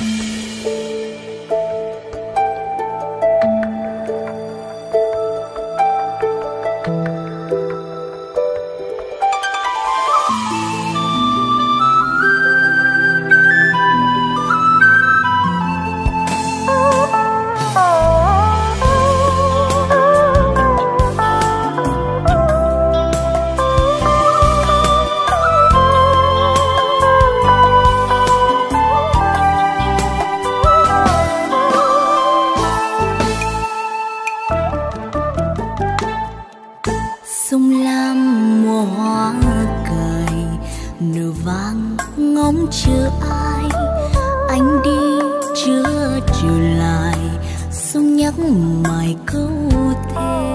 sông lam mùa hoa cài, nửa vàng ngóng chờ ai, anh đi chưa trở lại, sông nhắc mãi câu thề.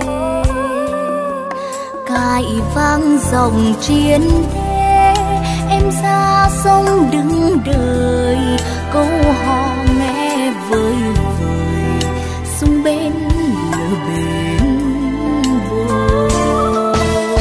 Cài vang dòng chiến thế, em ra sông đứng đợi, câu hò nghe vơi vợi, sông bên lỡ bên bờ.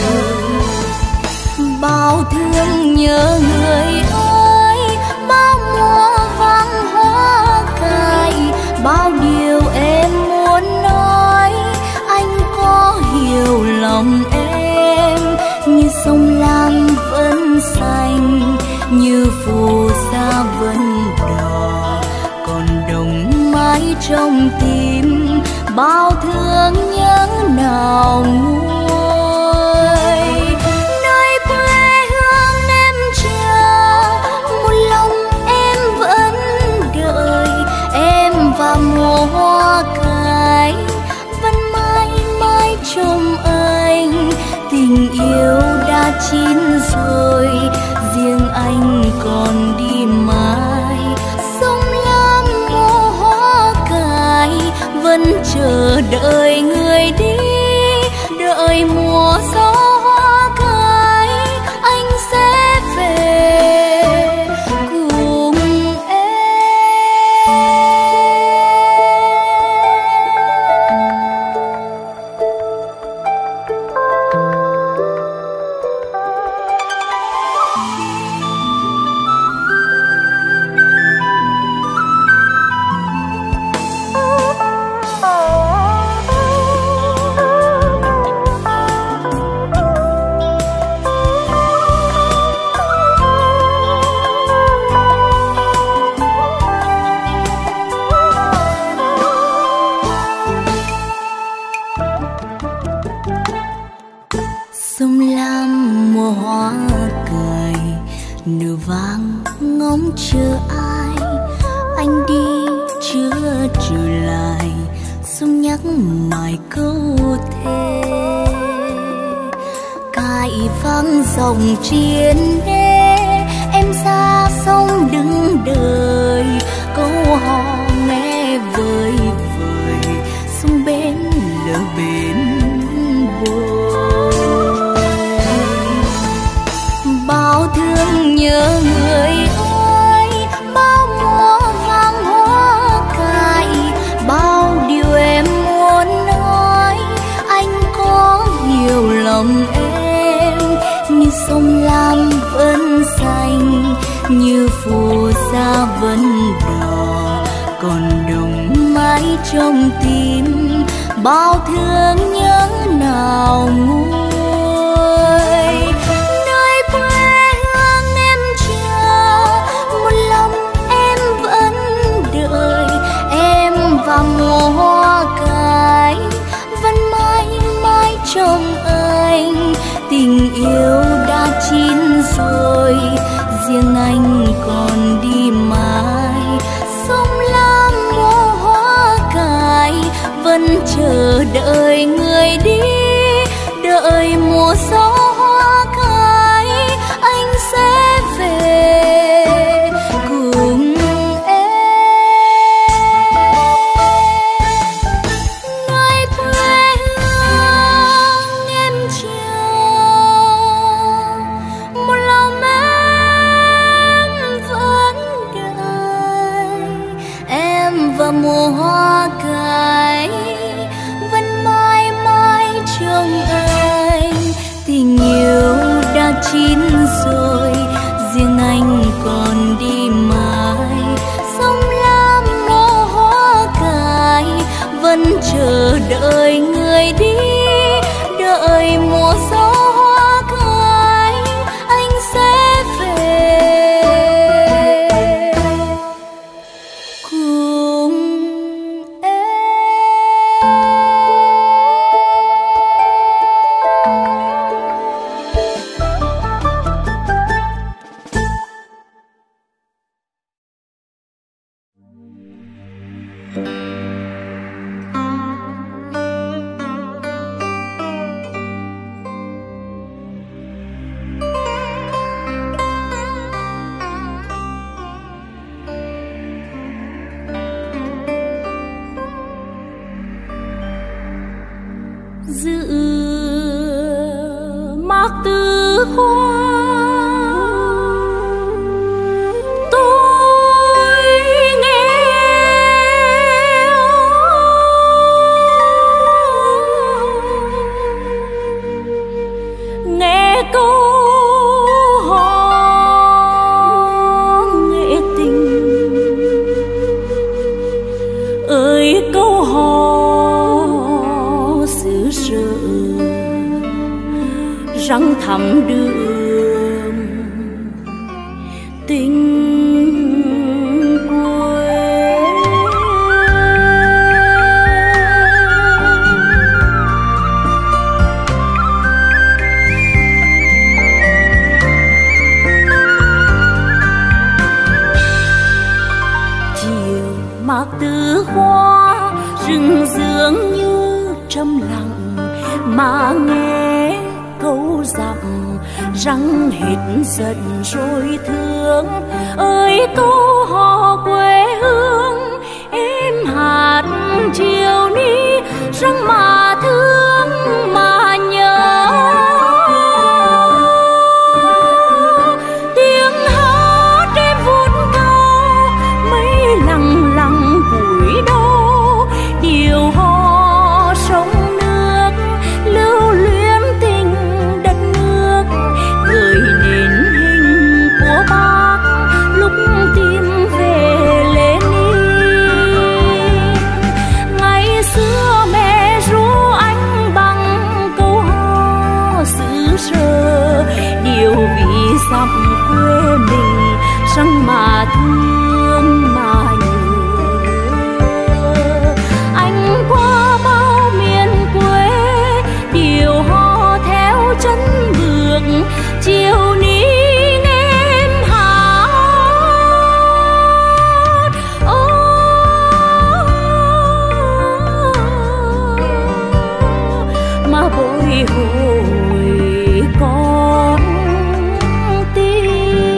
Bao thương nhớ người ơi, bao mùa vang hoa cài, bao điều em muốn nói, anh có hiểu lòng em. Như sông lam vẫn xanh, như phù sa vẫn đỏ, còn đồng mãi trong tim, bao thương nhớ nào nguôi. Nơi quê hương em chờ, một lòng em vẫn đợi, em và mùa hoa cài vẫn mãi mãi trong anh. Tình yêu đã chín rồi, riêng anh còn đi mãi. Sông lam mùa hoa cài vẫn chờ đợi người đi, đợi mùa gió hoa cài anh sẽ về cùng em. Sông lam mùa hoa cài, nửa vàng ngóng chờ ai, anh đi chưa trở lại, sông nhắc mãi câu thề. Cài vang dòng chiến đê, em ra sông đứng đợi, câu hò nghe vơi vợi, sông bên lỡ bên bờ. Bao thương nhớ người ơi, bao mùa vang hoa cài, bao điều em muốn nói, anh có hiểu lòng em. Như sông lam vẫn xanh, như phù sa vẫn đỏ, còn đồng mãi trong tim, bao thương nhớ nào nguôi. Và mùa hoa cài vẫn mãi mãi trong anh. Tình yêu đã chín rồi, riêng anh còn đi mãi. Sông lam mùa hoa cài vẫn chờ đợi người đi, đợi mùa gió hoa cài anh sẽ về cùng. Và mùa hoa cài vẫn mãi mãi trong anh. Tình răng thắm đường tình quê. Chiều mạc tứ hoa rừng dường như trầm lặng mà nghe câu dặm răng hết giận rồi thương. Ơi câu hò quê hương em hát chiều ni răng mà thương mà nhớ. Tiếng hát em vút cao mây lặng lặng bụi đô điều hò sông nước lưu luyến tình đất nước gửi nền hình của bác lúc tìm về Lenin. Ngày xưa mẹ ru anh bằng câu hò xứ sở điều vì dặm quê mình răng mà thương mà nhớ. Anh qua bao miền quê điều hò theo chân bước chiều ní em hát. Mà bồi hồi con tim.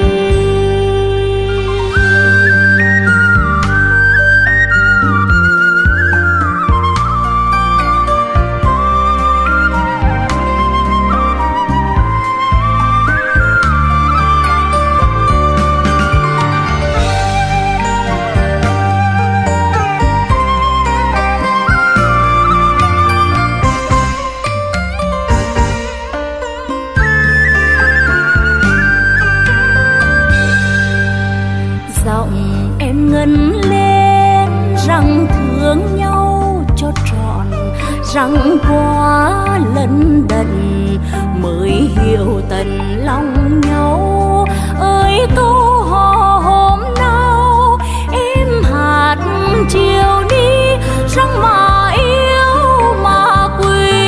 Giọng em ngân lên rằng thương nhau cho trọn, rằng qua lẫn đận mới hiểu tận lòng nhau. Ơi câu hò hôm nào em hát chiều đi rằng mà yêu mà quý.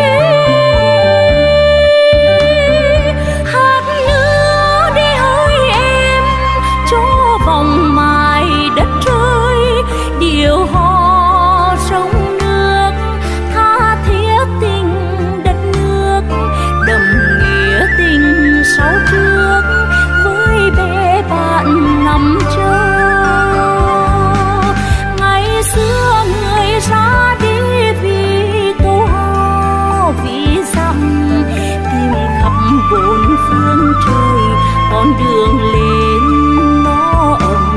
Hát nữa để hỡi em cho vòng mai đất trời điều hò sông nước tha thiết tình đất nước đậm nghĩa tình sau trước với bé bạn nằm chờ. Ngày xưa người ra đi vì câu hò vì dặm tìm khắp bốn phương trời con đường lên nó ấm.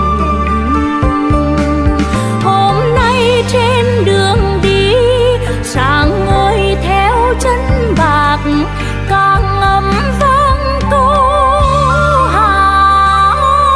Hôm nay trên đường đi sáng ngời theo chân bạc càng ấm vang câu hát.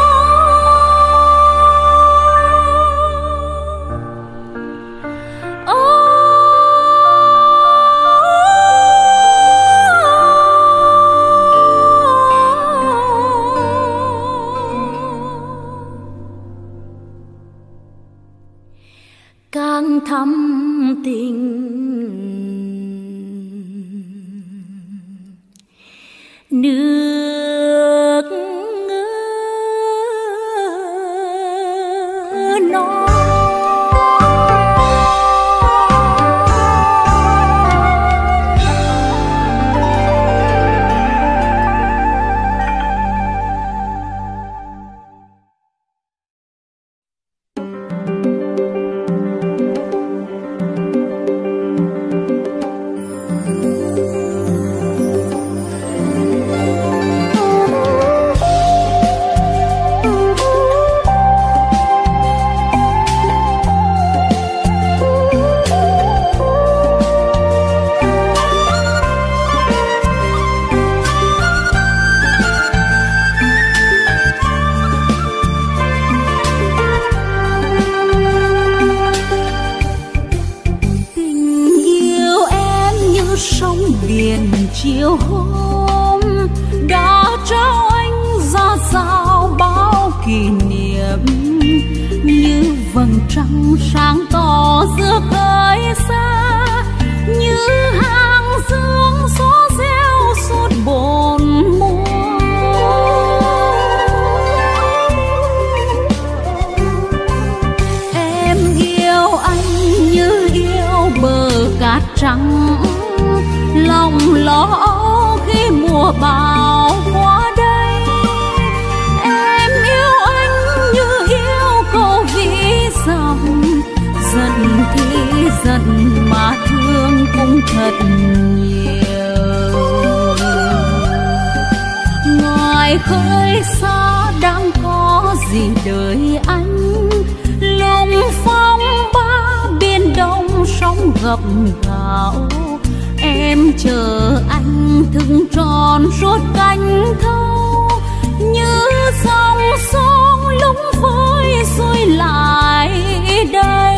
Càng thắm tình nước non. kỷ niệm, như vầng trăng sáng tỏ giữa khơi xa, như hàng dương gió reo suốt bốn mùa. Em yêu anh như yêu bờ cát trắng, lòng lo âu khi mùa bão qua đây. Em yêu anh như yêu câu ví dặm, giận thì giận mà thương cũng thật nhiều. Ngoài khơi xa đang có gì đợi anh, lùng phong ba biển đông sóng gập gạo. Em chờ anh thức tròn suốt cánh thâu, như dòng sông lúng với xuôi lại đây.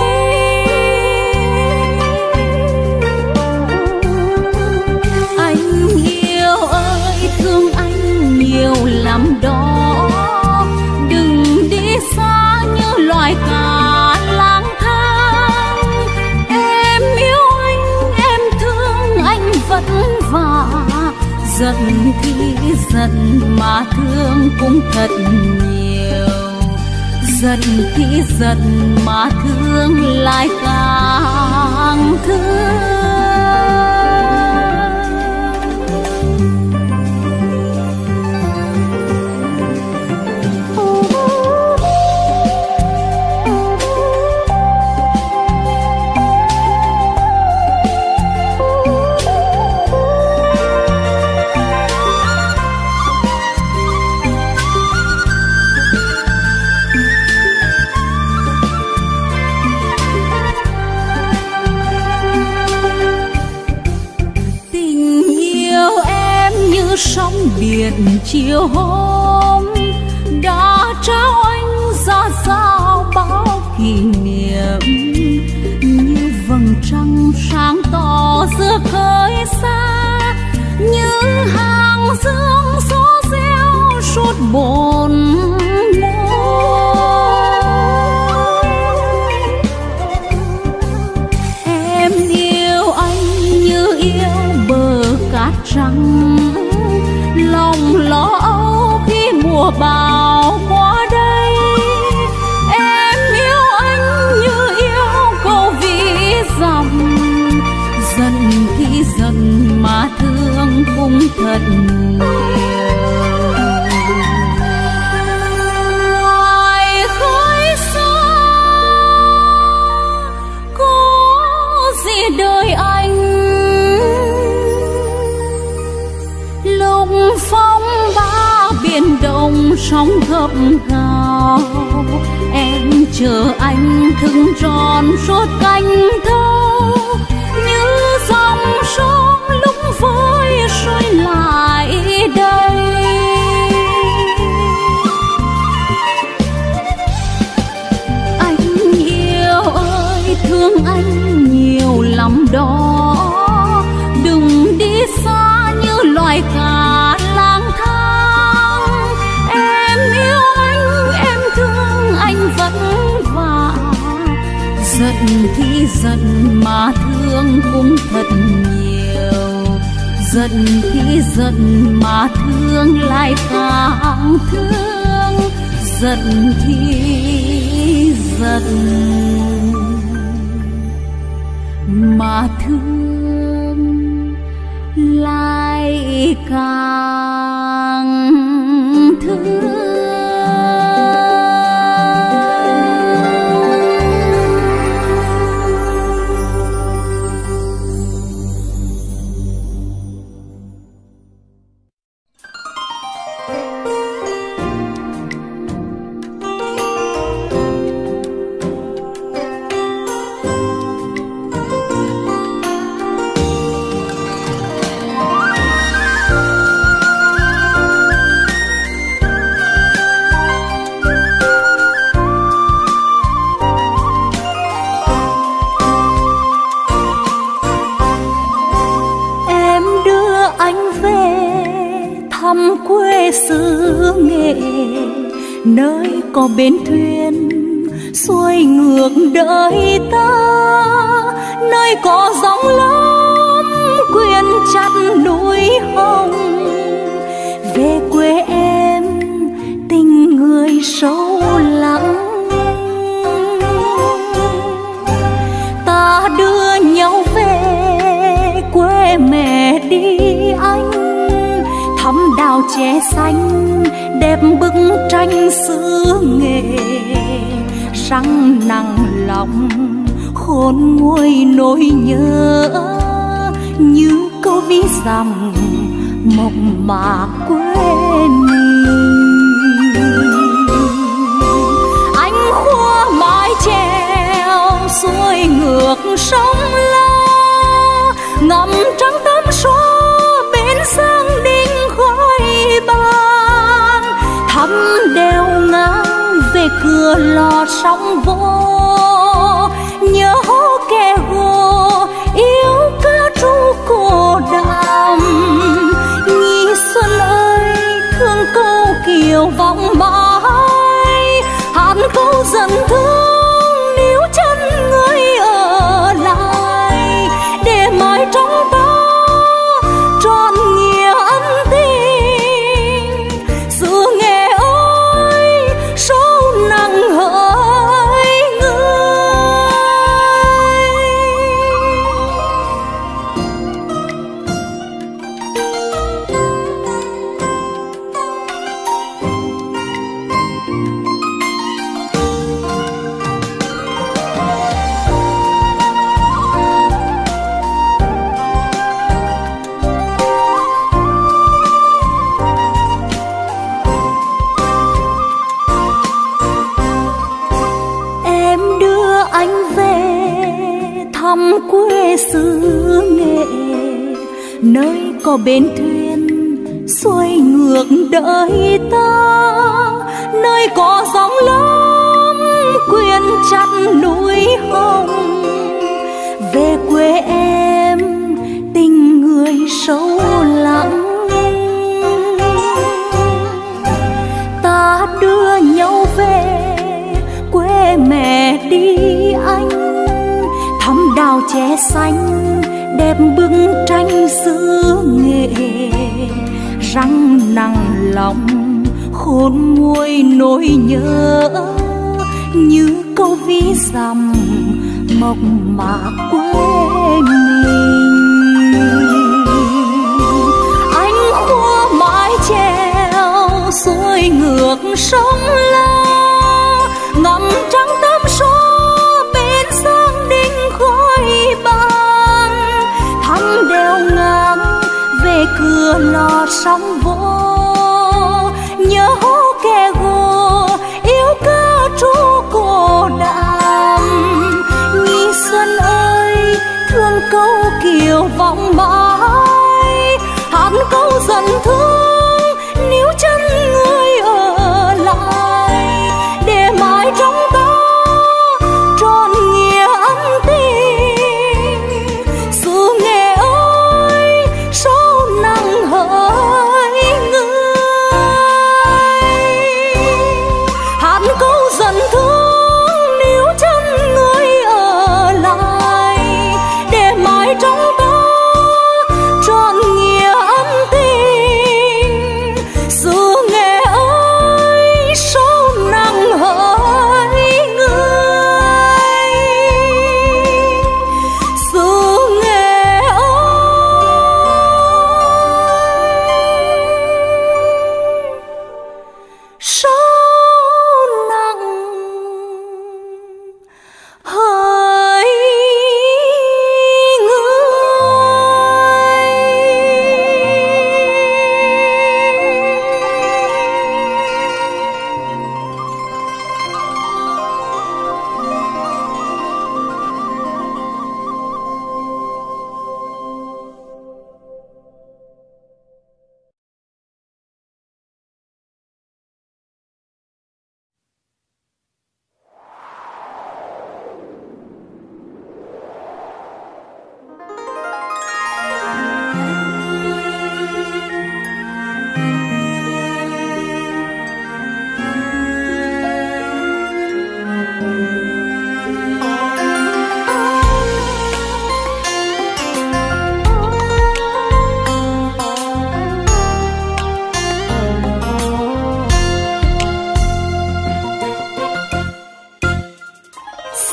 Anh yêu ơi thương anh nhiều lắm đó, đừng đi xa như loài cá lang thang. Em yêu anh, em thương anh vất vả, giận thì giận mà thương cũng thật nhiều. Giận thì giận mà thương lại càng thương. Sóng biển chiều hôm đã trao anh ra sao bao kỷ niệm, như vầng trăng sáng tỏ giữa khơi xa, như hàng dương gió reo suốt bốn mùa. Em yêu anh như yêu bờ cát trắng, lòng lo âu khi mùa bão qua đây. Em yêu anh như yêu câu ví dặm, giận thì giận mà thương cũng thật nhiều. Ngoài khơi xa có gì đời anh, lùng phong ba biển đông sóng gập gào. Em chờ anh thức tròn suốt cánh thâu, như dòng sông lúng với xuôi lại đây. Anh yêu ơi thương anh nhiều lắm đó, đừng đi xa như loài cá lang thang. Em yêu anh, em thương anh vất vả, giận thì giận mà thương cũng thật nhiều. Giận thì giận mà thương lại càng thương. Giận thì giận mà thương lại càng thương. nơi có bến thuyền xuôi ngược đời ta, nơi có gióng lớn quyện chặt núi hồng. Về quê em tình người sâu lắng, ta đưa nhau về quê mẹ đi anh, thắm đào chè xanh đẹp bức tranh xứ nghệ. Răng nặng lòng khôn nguôi nỗi nhớ, như câu ví dặm mộng mạc quê mình. Anh khua mái chèo xuôi ngược sông La, ngắm trăng tấm xóa bên sang đinh khói ban. Thăm đèo ngang về cửa lò sóng vỗ, nhớ kẻ gồ yêu ca ru cô đàm. Nhi xuân ơi thương câu kiều vọng mãi, hát câu dần thương níu chân người ở lại, để mãi trong ta trọn nghĩa ân tình. Xứ Nghệ ơi sâu nặng hỡi người. Em đưa anh về thăm quê xứ Nghệ, nơi có bến thuyền xuôi ngược đời ta, nơi có gióng lớn quyện chặt núi hồng. Về quê em tình người sâu lắng, ta đưa nhau về quê mẹ đi anh, thắm đào chè xanh đẹp bức tranh xứ Nghệ. Răng nặng lòng khôn nguôi nỗi nhớ, như câu ví dặm mộng mạc quê mình. Anh khua mái chèo xuôi ngược sông La, ngắm trăng tấm xóa bên sang đinh khói ban. Thăm đèo ngang về cửa lò sóng vỗ, nhớ kẻ gồ yêu ca ru cô đàm. Nhi xuân ơi thương câu kiều vọng mãi, hát câu dần thương níu chân người ở lại, để mãi trong ta trọn nghĩa ân tình. Xứ Nghệ ơi sâu nặng hỡi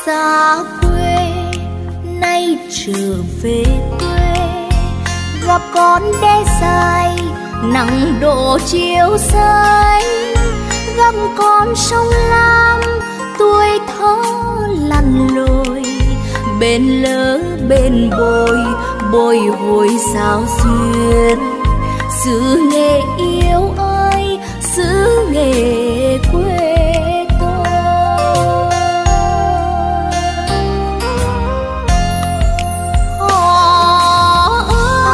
xa quê nay trở về quê, gặp con đê dài nắng đổ chiều xanh, gặp con sông Lam tuổi thơ lặn lội, bên lỡ bên bồi bồi hồi sao duyên. Xứ Nghệ yêu ơi, xứ Nghệ quê tôi. Họ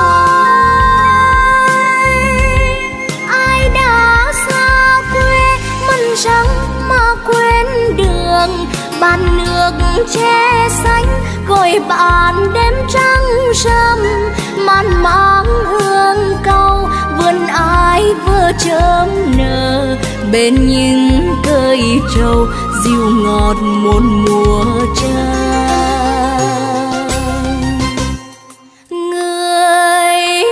ơi, ai đã xa quê mặn trắng mà quên đường, bàn nước che xanh gọi bạn đêm trăng râm, màn mang hương cau vườn ai vừa chớm nở, bên những cây trầu dịu ngọt một mùa trăng. Người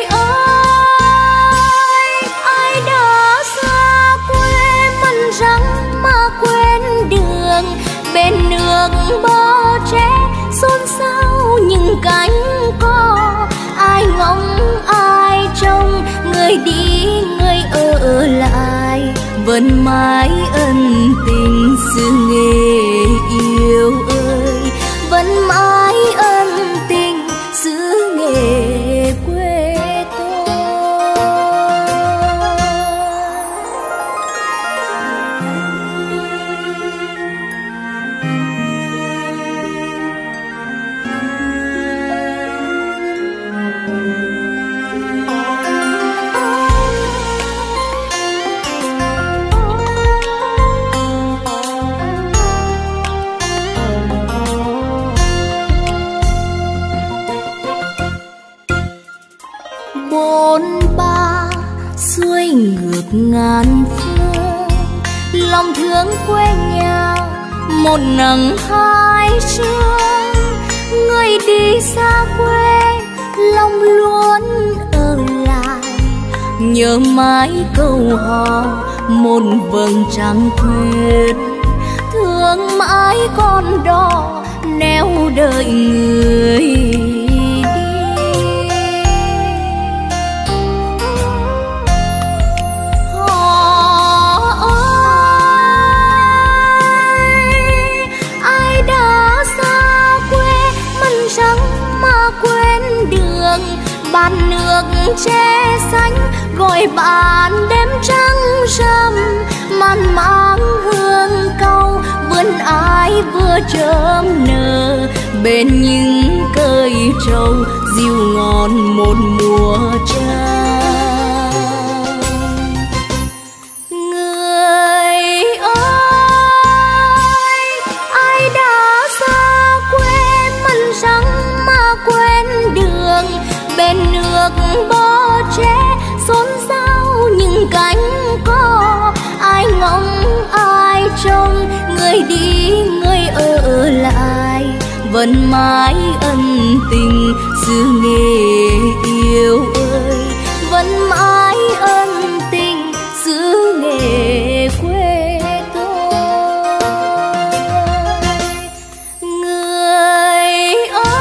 ơi, ai đã xa quê mặn trắng mà quên đường, bên nước bờ tre xôn xao những cánh cò, ai ngóng ai trông, người đi người ở lại, vẫn mãi ân tình xứ Nghệ yêu ơi, vẫn mãi ân tình xứ Nghệ quê tôi. Bôn ba xuôi ngược ngàn phương, lòng thương quê nhà một nắng hai sương. Người đi xa quê lòng luôn ở lại, nhớ mãi câu hò một vầng trăng khuyết, thương mãi con đò neo đợi người. Bàn nước che xanh gọi bạn đêm trăng râm, màn mang hương cau vườn ai vừa chớm nở, bên những cây trầu dịu ngon một mùa trăng. Người ơi, ai đã xa quê mặn trắng mà quên đường, bên nước bờ tre xôn xao những cánh cò, ai ngóng ai trông, người đi người ở lại, vẫn mãi ân tình xứ Nghệ yêu ơi, vẫn mãi ân tình xứ Nghệ quê tôi. Người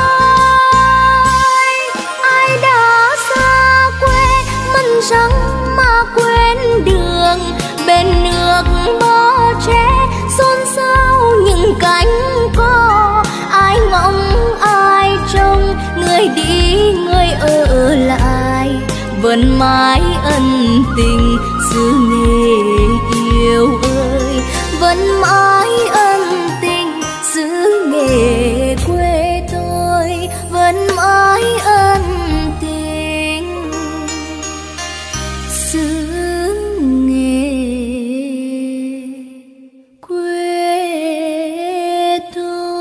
ơi, ai đã xa quê mặn trắng mà quên đường, bên nước bờ tre xôn xao những cánh cò, ai ngóng ai trông, người đi người ở lại, vẫn mãi ân tình xứ Nghệ yêu ơi, vẫn mãi ân tình xứ Nghệ quê tôi, vẫn mãi ân tình xứ Nghệ quê tôi.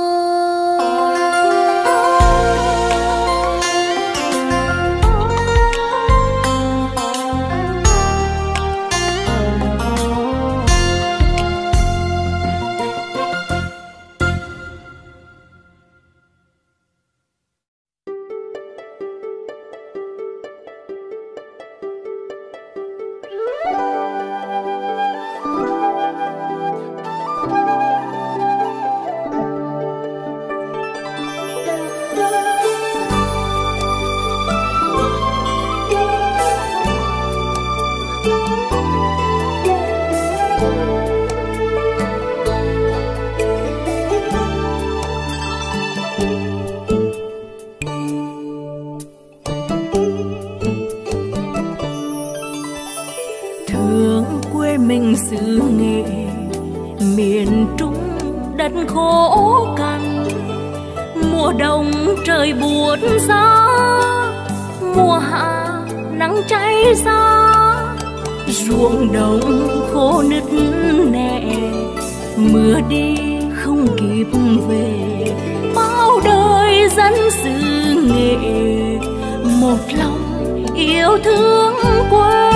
miền Trung đất khô cằn, mùa đông trời buốt giá, mùa hạ nắng cháy giá, ruộng đồng khô nứt nẻ, mưa đi không kịp về. Bao đời dân xứ Nghệ một lòng yêu thương quê.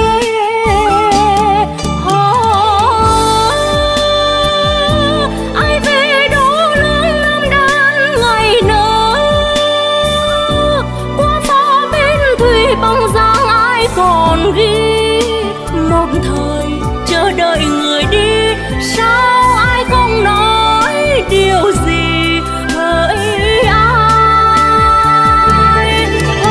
Ai về đô lương Nam Đan ngày nỡ, qua phố bên thủy bóng dáng ai còn ghi. Một thời chờ đợi người đi, sao ai không nói điều gì hỡi ai.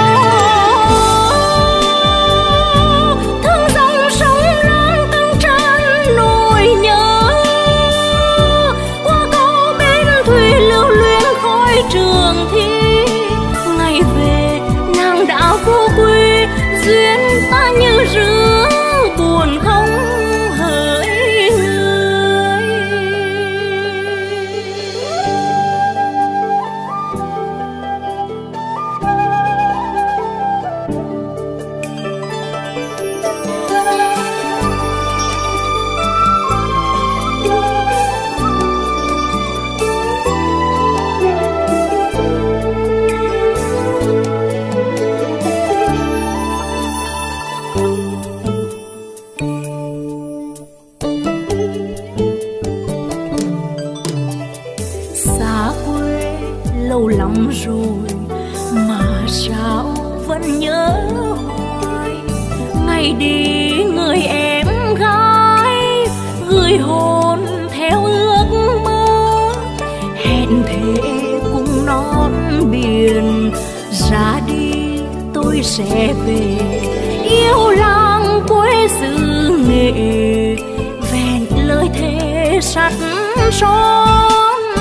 Thương dòng sông Lam từng chân nỗi nhớ, qua câu bên thủy lưu luyến khói trường thi. Ngày về nàng đã vô quy, duyên ta như rứa buồn không hỡi người. Xa quê lâu lắm rồi mà sao vẫn nhớ hoài. Ngày đi người em gái, gửi hồn theo ước mơ. Hẹn thề cùng non biển, ra đi tôi sẽ về. Yêu làng quê xứ Nghệ, vẹn lời thề sắt son.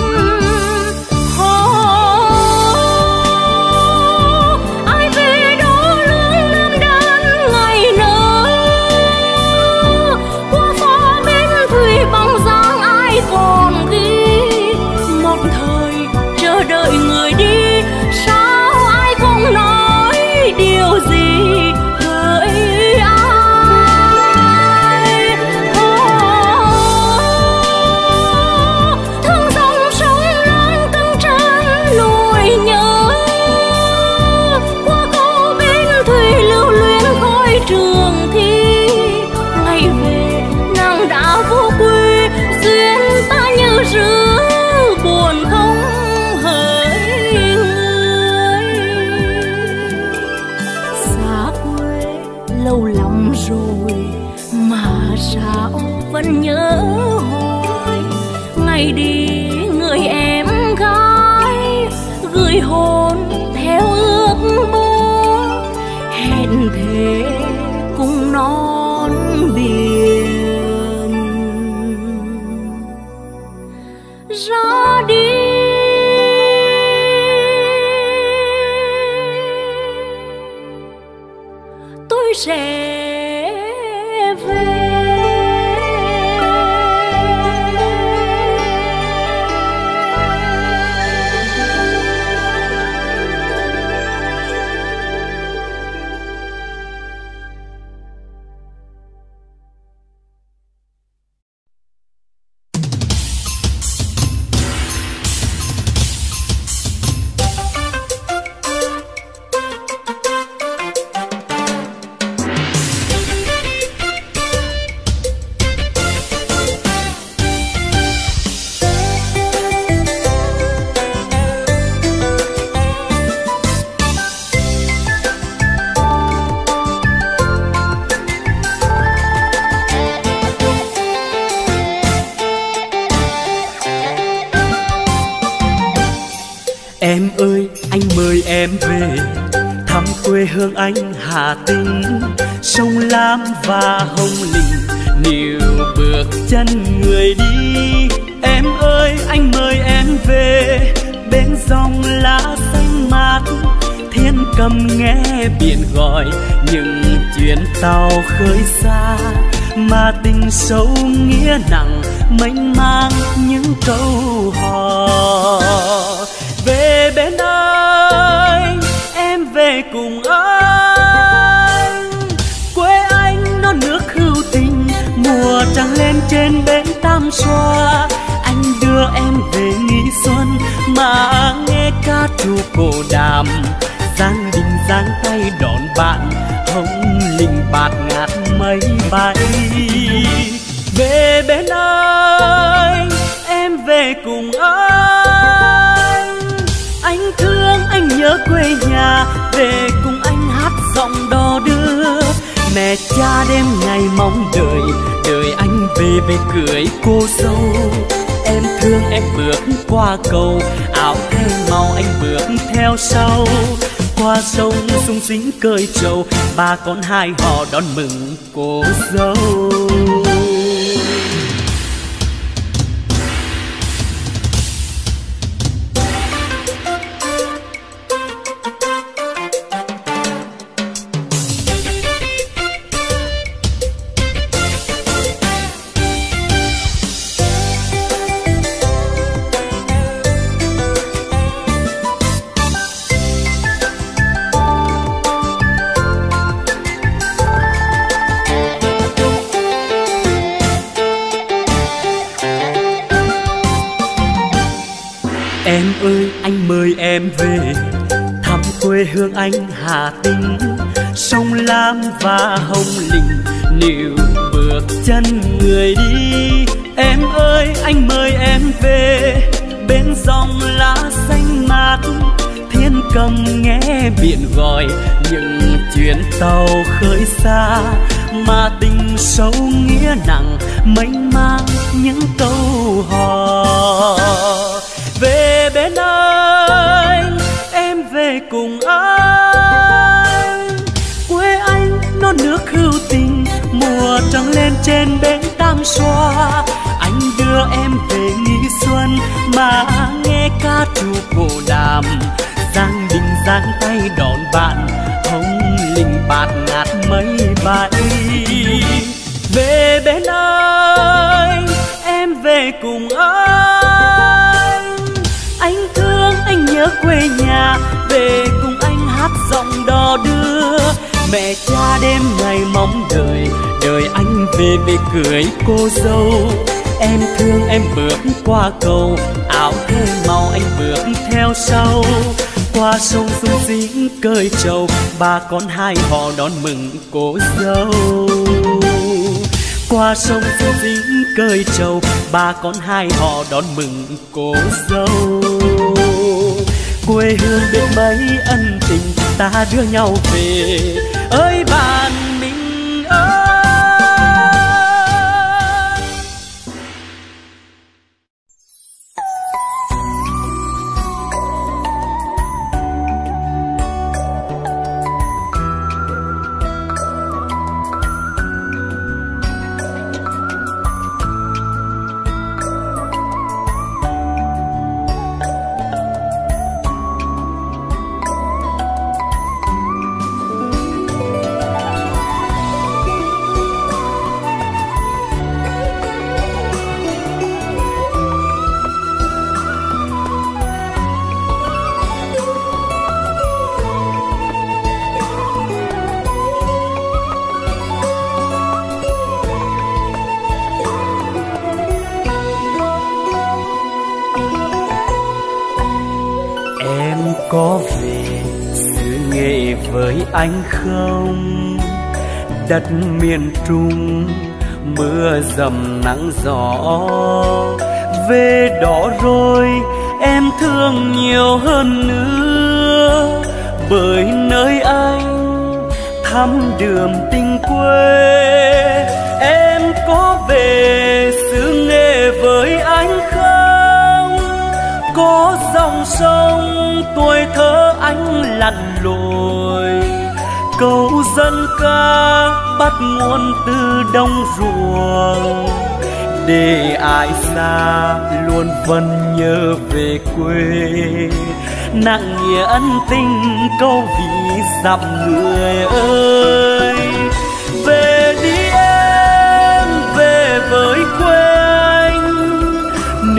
Ai về đô lương Nam Đan ngày nỡ, qua phố bên thủy bóng dáng ai còn ghi. Một thời chờ đợi người đi, sao ai không nói điều gì hỡi ai. Thương dòng sông Lam từng chân nỗi nhớ, qua câu bên thủy lưu luyến khói trường thi. Ngày về nàng đã vô quy, duyên ta như rứa buồn không hỡi người. Xa quê lâu lắm rồi mà sao vẫn nhớ hoài. Ngày đi người em gái, gửi hồn theo ước mơ. Hẹn thề cùng non biển, ra đi tôi sẽ về. Em ơi, anh mời em về thăm quê hương anh Hà Tĩnh. Sông Lam và Hồng Lĩnh níu bước chân người đi. Em ơi, anh mời em về bên dòng lá xanh mát. Thiên cầm nghe biển gọi những chuyến tàu khơi xa. mà tình sâu nghĩa nặng mênh mang những câu hò. Về bên anh, em về cùng anh, quê anh non nước hữu tình, mùa trăng lên trên bến Tam Xoa. Anh đưa em về nghỉ xuân mà nghe ca trù cổ đàm, giang đình giang tay đón bạn, hồng linh bạt ngát mây bay. Về bên anh, em về cùng anh thương anh nhớ quê nhà, về cùng anh hát giọng đò đưa. Mẹ cha đêm ngày mong đợi, đợi anh về về cưới cô dâu. Em thương em bước qua cầu, áo thêm màu anh bước theo sau. Qua sông sung sính cơi trầu, bà con hai họ đón mừng cô dâu. Em ơi anh mời em về thăm quê hương anh Hà Tĩnh, sông Lam và Hồng Lĩnh níu bước chân người đi. Em ơi anh mời em về bên dòng lá xanh mát, thiên cầm nghe biển gọi những chuyến tàu khơi xa, mà tình sâu nghĩa nặng mênh mang những câu hò. Về bên anh, em về cùng anh, quê anh non nước hữu tình, mùa trăng lên trên bến Tam Xoa. Anh đưa em về nghỉ xuân mà nghe ca trù cổ đàm, giang đình giang tay đón bạn, hồng linh bạt ngát mây bay. Về bên anh, em về cùng anh thương anh nhớ quê nhà, về cùng anh hát giọng đò đưa. Mẹ cha đêm ngày mong đợi, đợi anh về về cưới cô dâu. Em thương em bước qua cầu, áo thơ màu anh bước theo sau. Qua sông sung sính cơi trầu, bà con hai họ đón mừng cô dâu. Qua sông sung sính cơi trầu, bà con hai họ đón mừng cô dâu. Quê hương biết mấy ân tình, ta đưa nhau về ơi bạn mình ơi. Có về xứ Nghệ với anh không? Đất miền Trung mưa dầm nắng gió, về đó rồi em thương nhiều hơn nữa, bởi nơi anh thăm đường tình quê. Em có về xứ Nghệ với anh không? Có dòng sông tuổi thơ anh lặn lội, câu dân ca bắt nguồn từ đồng ruộng, để ai xa luôn vẫn nhớ về quê. Nặng nghĩa ân tình câu ví dặm người ơi. Về đi em,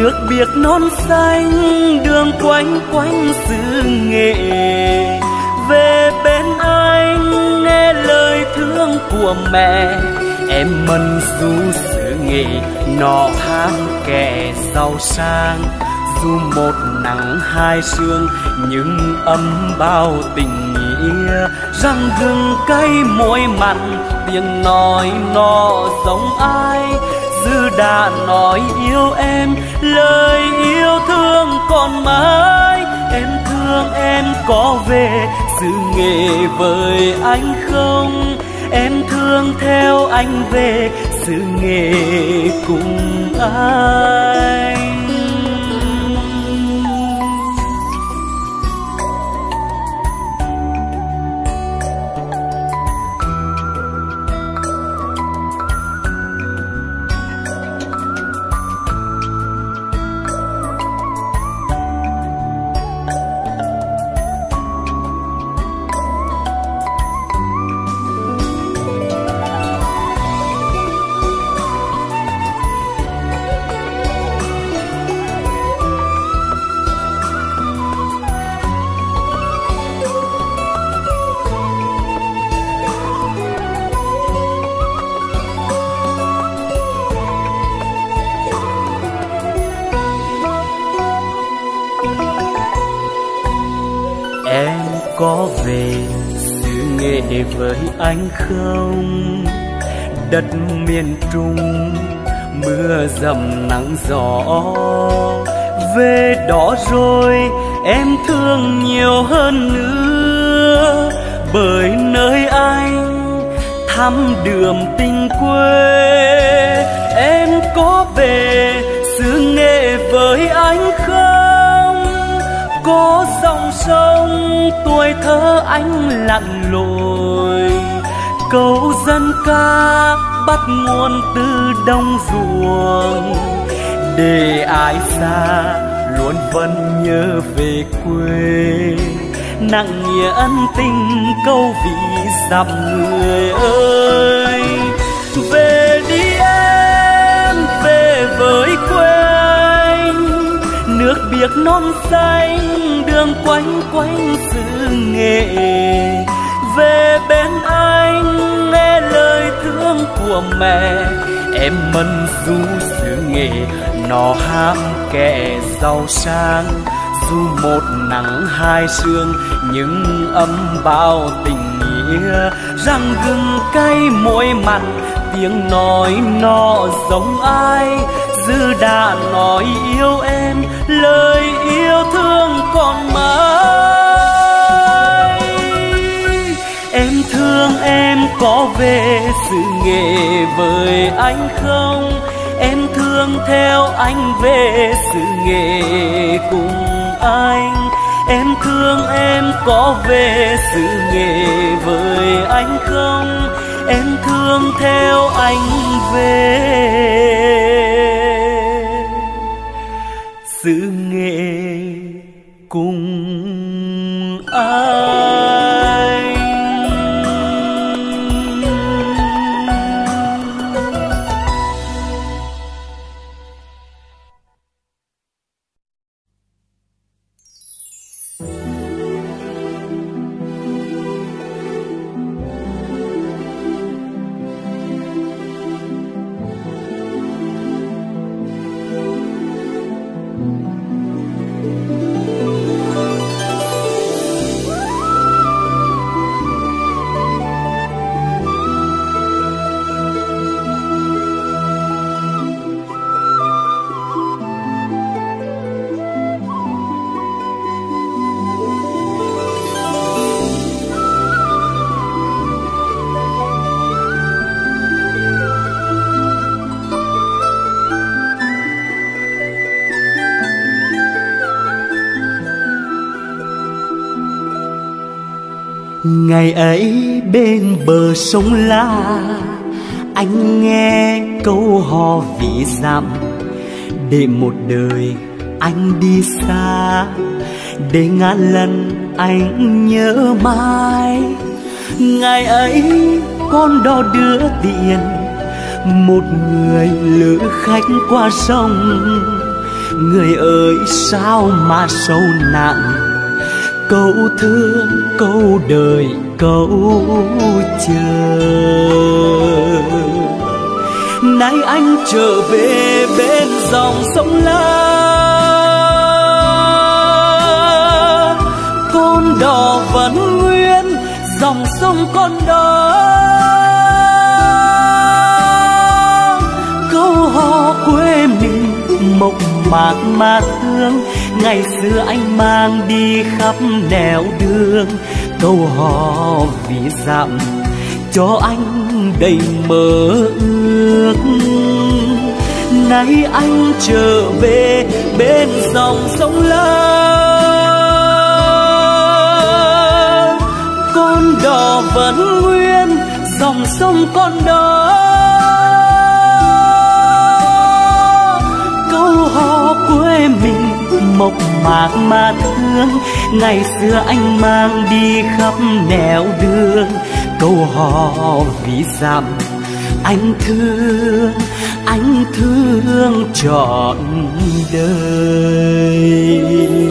nước biếc non xanh, đường quanh quanh xứ Nghệ. Về bên anh nghe lời thương của mẹ, em mân du xứ Nghệ nọ ham kẻ giàu sang. Dù một nắng hai sương nhưng ấm bao tình nghĩa, răng gừng cay môi mặn tiếng nói nó giống ai. Dư đã nói yêu em, lời yêu thương còn mãi. Em thương em có về xứ Nghệ với anh không? Em thương theo anh về xứ Nghệ cùng anh. Có về xứ Nghệ với anh không? Đất miền Trung mưa dầm nắng gió, về đó rồi em thương nhiều hơn nữa. Bởi nơi anh thăm đường tình quê, em có về xứ Nghệ với anh không? Có dòng sông tuổi thơ anh lặn lội, câu dân ca bắt nguồn từ đồng ruộng. Để ai xa luôn vẫn nhớ về quê, nặng nghĩa ân tình câu vì dặm người ơi. Về đi em, về với quê anh, nước biếc non xanh, đường quanh quanh xứ Nghệ. Về bên anh nghe lời thương của mẹ, em mân du xứ Nghệ nó ham kẻ giàu sang. Dù một nắng hai sương nhưng ấm bao tình nghĩa, răng gừng cay môi mặn tiếng nói nó giống ai. Dư đã nói yêu em, lời yêu thương còn mãi. Em thương em có về xứ Nghệ với anh không? Em thương theo anh về xứ Nghệ cùng anh. Em thương em có về xứ Nghệ với anh không? Em thương theo anh về xứ Nghệ cùng anh. Ngày ấy bên bờ sông La, anh nghe câu hò ví dặm. Để một đời anh đi xa, để ngàn lần anh nhớ mãi. Ngày ấy con đò đưa tiền, một người lữ khách qua sông. Người ơi sao mà sâu nặng, câu thương câu đời câu chờ. Nay anh trở về bên dòng sông La, con đò vẫn nguyên dòng sông con đó. Câu hò quê mình mộc mạc mà thương, ngày xưa anh mang đi khắp nẻo đường. Câu hò vì dặm cho anh đầy mơ ước. Nay anh trở về bên dòng sông La, con đò vẫn nguyên dòng sông con đó. Câu hò quê mình mộc mạc mà thương, ngày xưa anh mang đi khắp nẻo đường. Câu hò vì dặm anh thương trọn đời.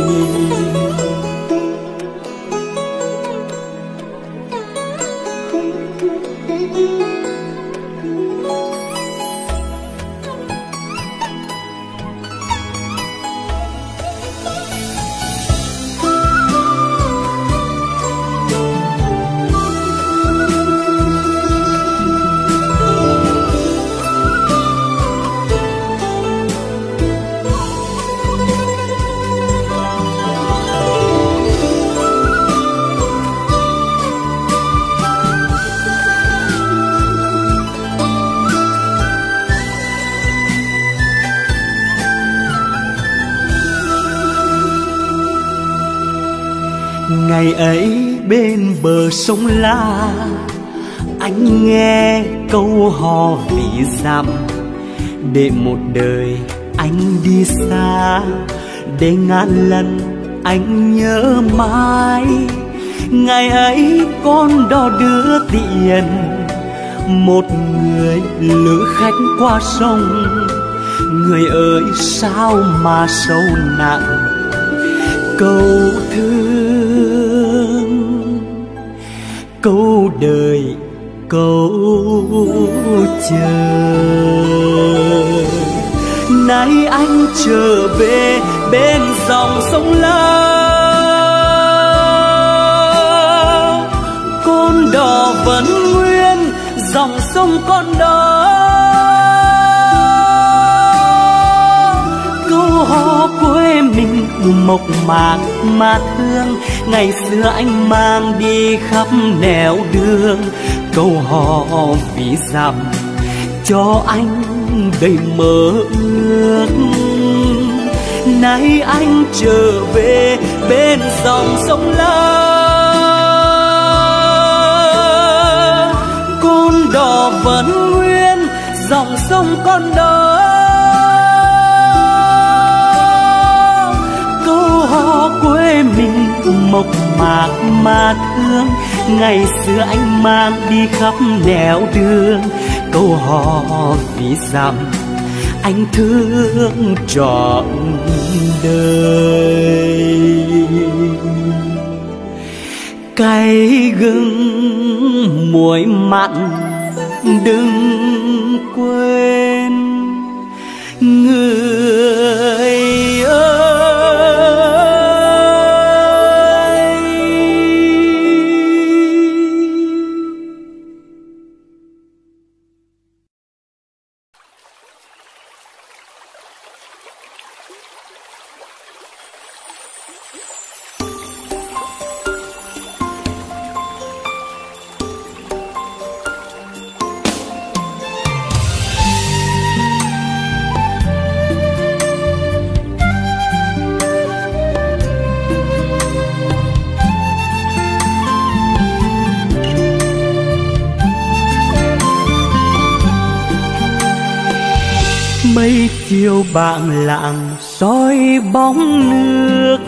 Ngày ấy bên bờ sông La, anh nghe câu hò vì dặm. Để một đời anh đi xa, để ngàn lần anh nhớ mãi. Ngày ấy con đò đưa tiền, một người lữ khách qua sông. Người ơi sao mà sâu nặng, câu thương câu đời câu chờ. Nay anh trở về bên dòng sông La, con đò vẫn nguyên dòng sông con đó. Câu hò quê mình mộc mạc mà thương, ngày xưa anh mang đi khắp nẻo đường. Câu hò vì dặm cho anh đầy mơ ước. Nay anh trở về bên dòng sông La, con đò vẫn nguyên dòng sông con đó. Câu hò quê mình mộc mạc mà thương, ngày xưa anh mang đi khắp nẻo đường. Câu hò vì dặm anh thương trọn đời. Cay gừng muối mặn đừng quên, người ơi. Mấy chiều bạn lặng soi bóng nước,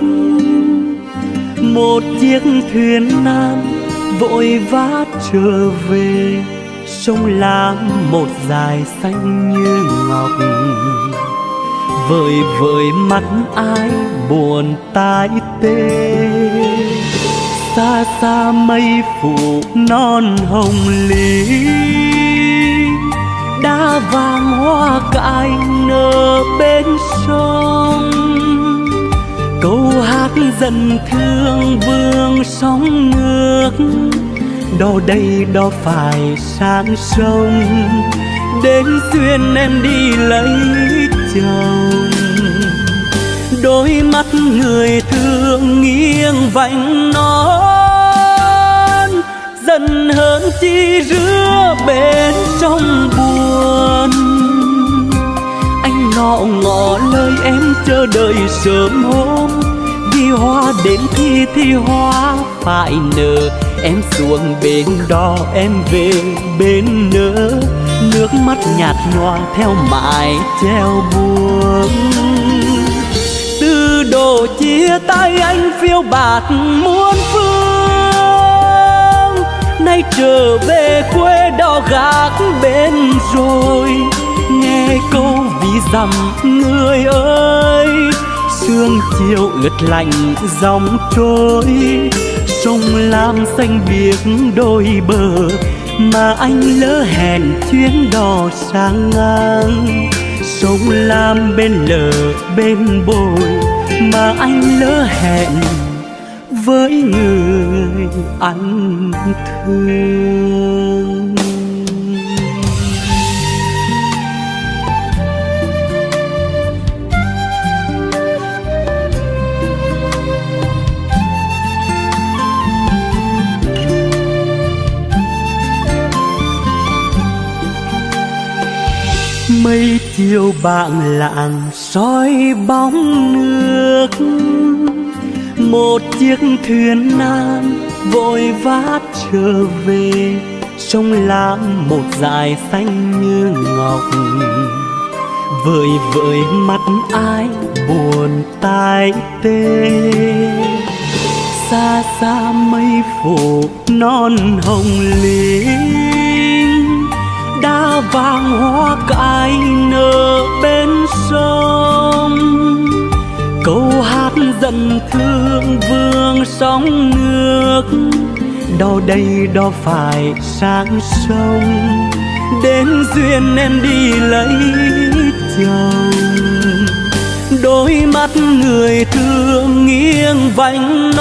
một chiếc thuyền nan vội vã trở về. Sông Lam một dải xanh như ngọc, vời vợi mắt ai buồn tai tê. Xa xa mây phủ non hồng lý, đá vàng hoa cải nở bên sông. Câu hát dần thương vương sóng nước, đò đây đò phải sang sông. Đến duyên em đi lấy chồng, đôi mắt người thương nghiêng vành non. Dần hơn chi rứa bên trong buồn, anh ngọ ngọ lời em chờ đợi sớm hôm. Vì hoa đến thì hoa phải nở, em xuống bên đó em về bên nỡ. Nước mắt nhạt nhòa theo mãi treo buông. Từ độ chia tay anh phiêu bạt muôn phương, nay trở về quê đò gác bên rồi. Nghe câu ví dặm người ơi, sương chiều ướt lạnh dòng trôi. Sông Lam xanh biếc đôi bờ, mà anh lỡ hẹn chuyến đò sang ngang. Sông Lam bên lờ bên bồi, mà anh lỡ hẹn với người anh thương. Mây chiều bảng lạng soi bóng nước, một chiếc thuyền nan vội vã trở về. Sông Lam một dải xanh như ngọc, vời vợi mắt ai buồn tai tê. Xa xa mây phủ non hồng linh, đá vàng hoa cải nở bên sông. Câu hát dần thương vương sóng nước, đò đây đò phải sang sông. Đến duyên em đi lấy chồng, đôi mắt người thương nghiêng vành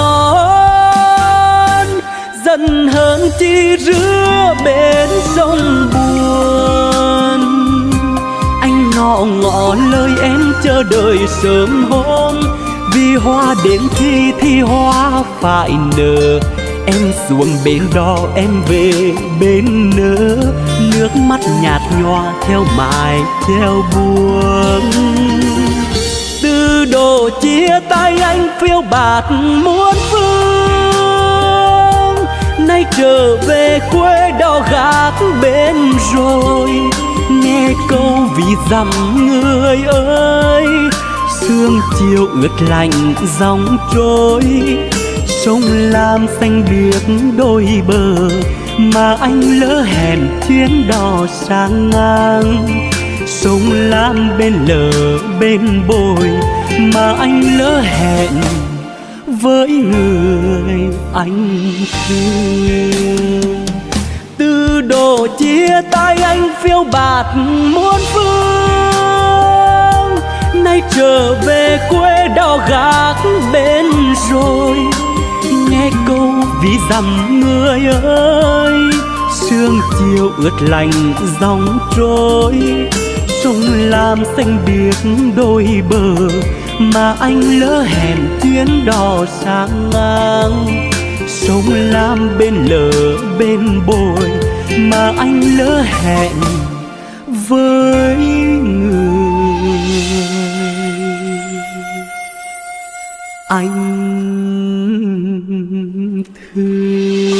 non. Dần hơn chi rứa bên sông buồn, anh ngọ ngọ lời em chờ đợi sớm hôm. Vì hoa đến thì hoa phải nở, em xuống bên đó em về bên nỡ. Nước mắt nhạt nhòa theo mãi theo buông. Từ độ chia tay anh phiêu bạt muôn phương, nay trở về quê đò gác bên rồi. Nghe câu ví dặm người ơi, sương chiều ướt lạnh dòng trôi. Sông Lam xanh biếc đôi bờ, mà anh lỡ hẹn chuyến đò sang ngang. Sông Lam bên lờ bên bồi, mà anh lỡ hẹn với người anh thương. Từ độ chia tay anh phiêu bạt muôn phương, nay trở về quê đò gác bên rồi. Nghe câu ví dặm người ơi, sương chiều ướt lạnh dòng trôi. Sông Lam xanh biếc đôi bờ, mà anh lỡ hẹn chuyến đò sang ngang. Sông Lam bên lờ bên bồi, mà anh lỡ hẹn với người anh thương.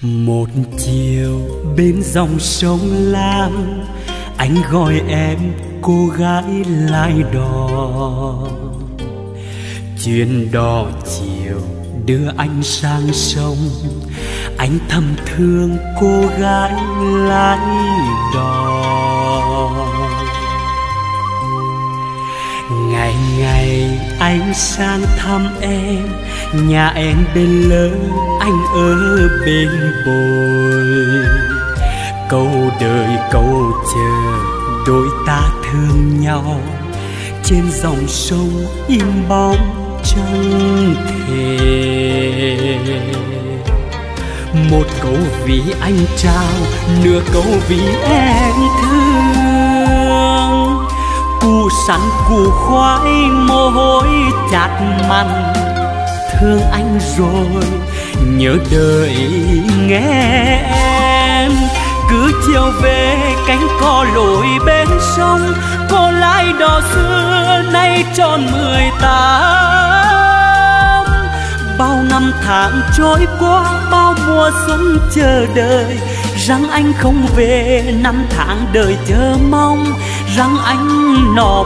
Một chiều bên dòng sông Lam, anh gọi em cô gái lái đò. Chuyến đò chiều đưa anh sang sông, anh thầm thương cô gái lái đò. Ngày ngày anh sang thăm em, nhà em bên lỡ, anh ở bên bồi. Câu đời câu chờ đôi ta thương nhau, trên dòng sông im bóng chẳng thể. Một câu vì anh trao, nửa câu vì em thương. Củ sắn củ khoai mồ hôi chát mặn, thương anh rồi nhớ đời nghe em. Cứ chiều về cánh cò lội bên sông, cô lái đò xưa nay tròn 18. Bao năm tháng trôi qua, bao mùa xuân chờ đợi, rằng anh không về. Năm tháng đời chờ mong, rằng anh nọ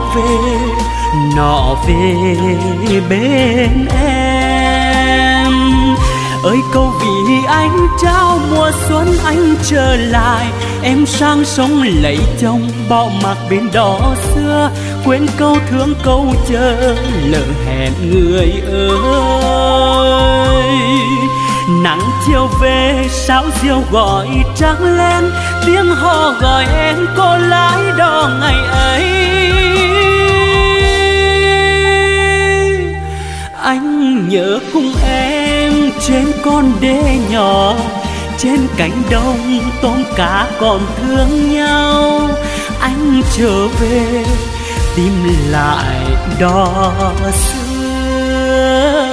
về bên em. Ơi câu vì anh trao mùa xuân anh trở lại, em sang sông lấy chồng bỏ mặc bên đò xưa. Quên câu thương câu chờ lỡ hẹn người ơi. Nắng chiều về sáo diều gọi trắng lên, tiếng hò gọi em cô lái đò ngày ấy. Anh nhớ cùng em trên con đê nhỏ, trên cánh đồng tôm cá còn thương nhau. Anh trở về tìm lại đò xưa.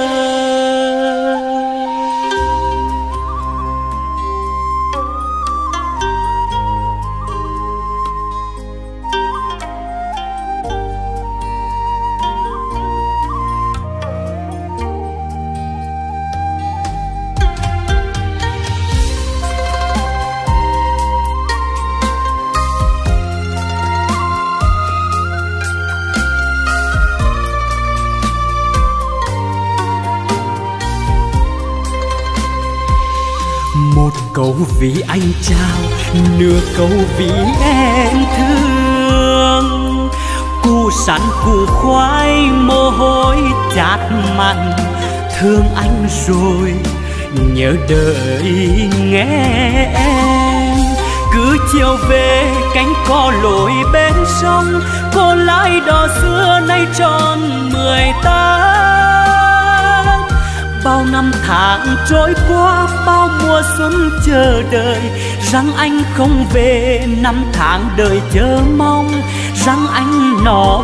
Một câu vì anh trao, nửa câu vì em thương. Củ sắn củ khoai mồ hôi chát mặn, thương anh rồi nhớ đời nghe em. Cứ chiều về cánh cò lội bên sông, cô lái đò xưa nay tròn 18. Bao năm tháng trôi qua, bao mùa xuân chờ đợi, rằng anh không về. Năm tháng đời chờ mong, rằng anh nọ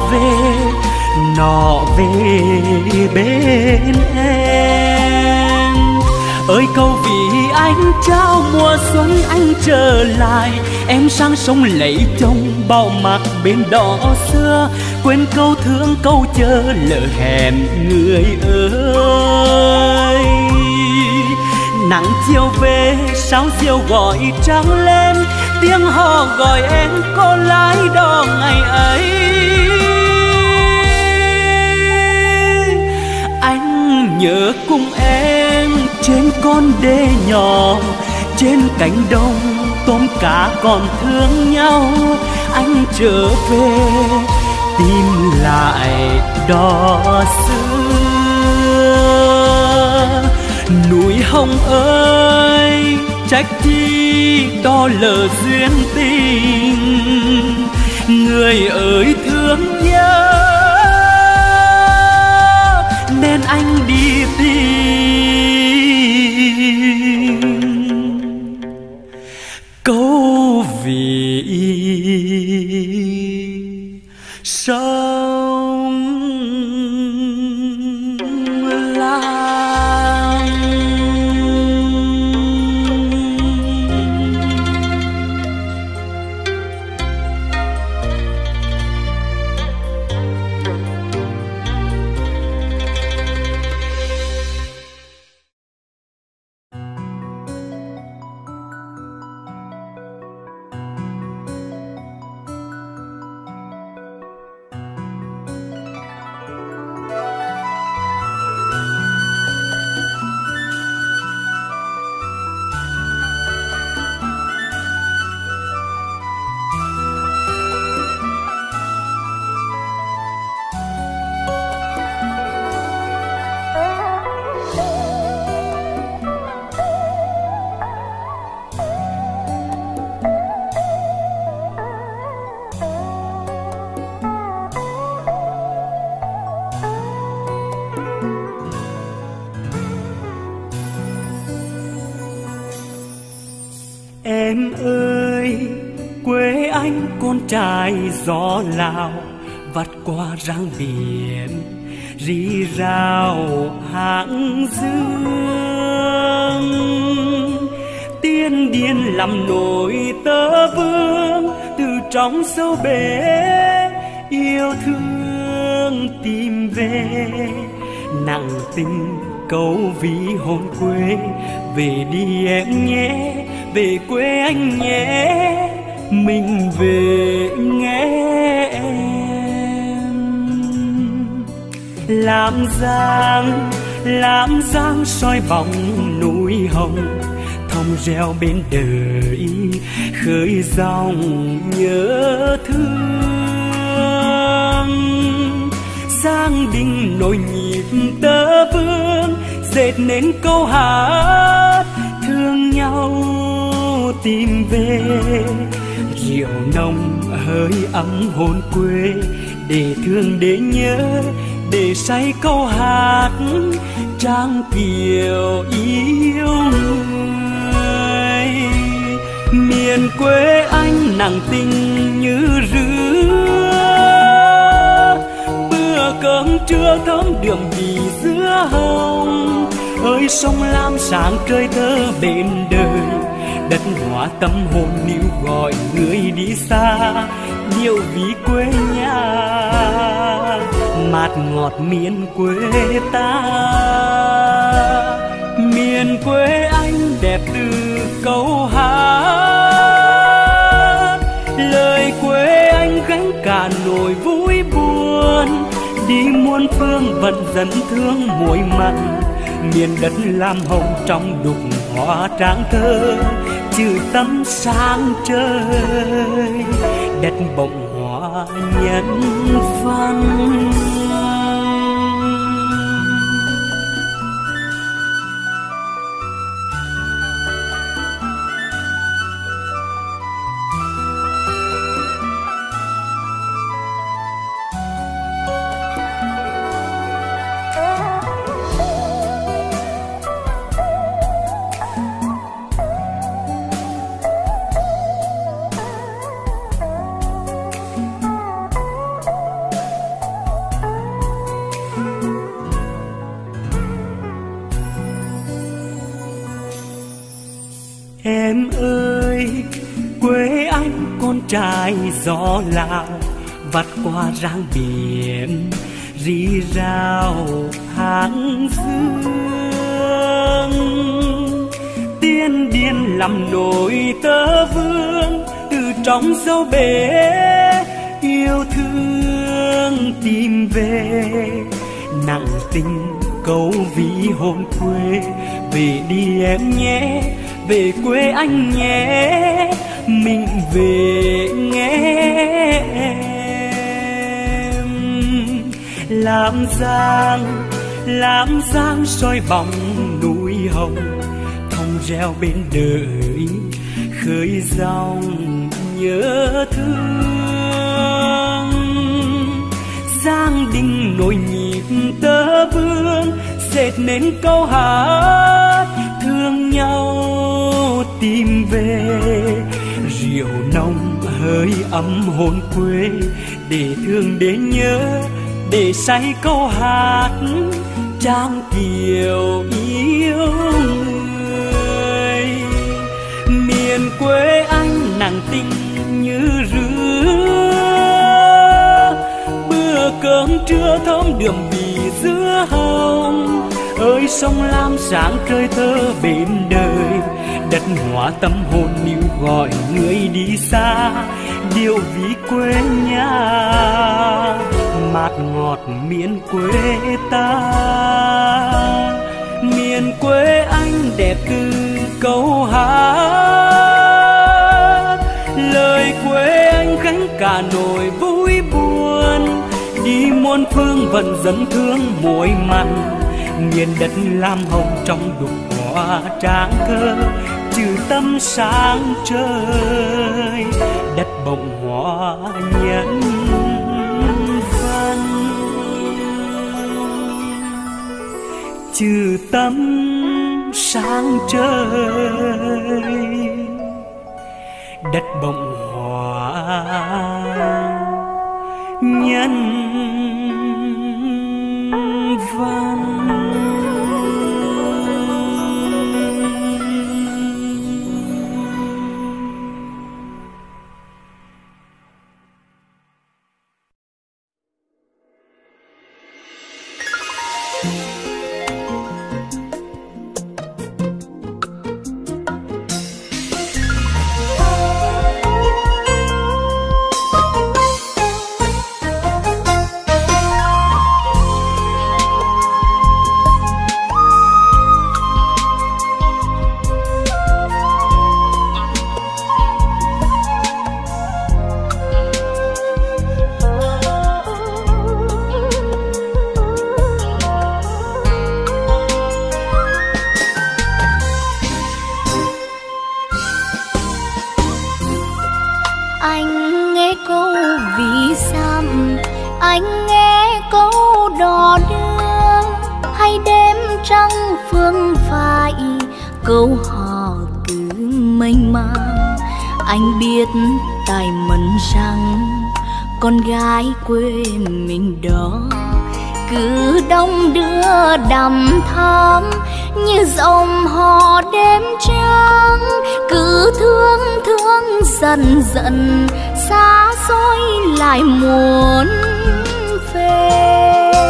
về bên em. Ơi câu vì anh trao mùa xuân anh trở lại, em sang sông lấy chồng bao mặc bên đò xưa. Quên câu thương câu chờ lỡ hẹn người ơi. Nắng chiều về sáo diều gọi trắng lên, tiếng hò gọi em cô lái đò ngày ấy. Anh nhớ cùng em trên con đê nhỏ, trên cánh đồng tôm cá còn thương nhau. Anh trở về tìm lại đò xưa. Núi Hồng ơi trách chi đò lỡ duyên tình, người ơi thương nhớ nên anh đi tìm câu vì sông Lam. Em ơi, quê anh con trai gió Lào, vắt qua răng biển rì rào hàng dương. Tiên điên làm nổi tơ vương từ trong sâu bể yêu thương tìm về. Nặng tình câu ví hồn quê, về đi em nhé, về quê anh nhé, mình về nghe em. Làm giang soi bóng núi hồng, thông reo bên đời khơi dòng nhớ thương. Giang đình nổi nhịp tơ vương, dệt nên câu hát thương nhau tìm về. Rượu nồng hơi ấm hồn quê, để thương để nhớ, để say câu hát trang kiều yêu người. Miền quê anh nặng tình như rứa, bữa cơm trưa thơm đượm vì dứa hồng. Ơi sông Lam sáng trời thơ bên đời, đất hóa tâm hồn níu gọi người đi xa, điệu ví quê nhà mát ngọt miền quê ta. Miền quê anh đẹp từ câu hát, lời quê anh gánh cả nỗi vui buồn. Đi muôn phương vẫn dẫn thương muối mặn, miền đất lam hồng trong đục hoa tráng thơ, trừ tâm sáng trời đất bỗng hóa nhân văn. Em ơi, quê anh con trai gió Lào, vắt qua rang biển rì rào hàng dương. Tiên điên làm nổi tơ vương từ trong sâu bể yêu thương tìm về. Nặng tình câu ví hồn quê, về đi em nhé, về quê anh nhé, mình về nghe em. Làm giang soi bóng núi hồng, thông reo bên đời khơi dòng nhớ thương. Giang đình nổi nhịp tơ vương, dệt nên câu hát thương nhau tìm về. Rượu nồng hơi ấm hồn quê, để thương để nhớ, để say câu hát trang kiều yêu người. Miền quê anh nặng tình như rứa, bữa cơm trưa thơm đượm vì dứa hồng. Ơi sông Lam sáng trời thơ bên đời, đất hóa tâm hồn níu gọi người đi xa, điệu ví quê nhà mát ngọt miền quê ta. Miền quê anh đẹp từ câu hát, lời quê anh gánh cả nỗi vui buồn. Đi muôn phương vẫn dẫn thương muối mặn, miền đất lam hồng trong đục hoa tráng thơ, trừ tâm sáng trời đất bỗng hóa nhân văn. Trừ tâm sáng trời đất bỗng hóa nhân văn. Anh nghe câu vì xăm, anh nghe câu đò đưa, hay đêm trăng phương phai, câu hò cứ mênh mang. Anh biết tài mẫn rằng con gái quê mình đó cứ đông đưa đằm thắm như dòng hò đêm trắng, cứ thương thương dần dần xa xôi lại muốn về.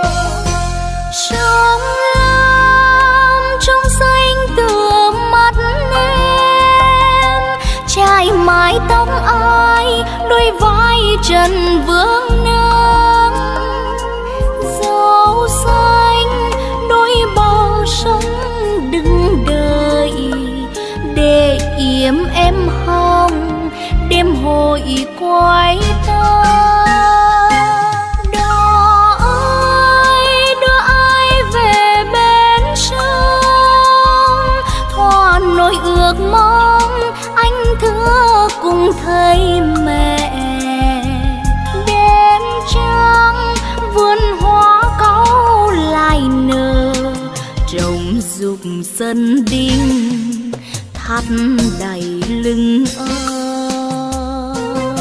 Sông lam trong xanh từ mắt em, trai mái tóc ai đôi vai trần vương nắng, dấu xanh đôi bờ sông đứng đợi để yếm em hồng đêm hội quay ta. Đó ơi đưa ai về bên sông, thỏa nỗi ước mong anh thưa cùng thấy mẹ. Đêm trăng vườn hoa cau lại nở, trồng dục sân đinh thắt đầy lưng ông.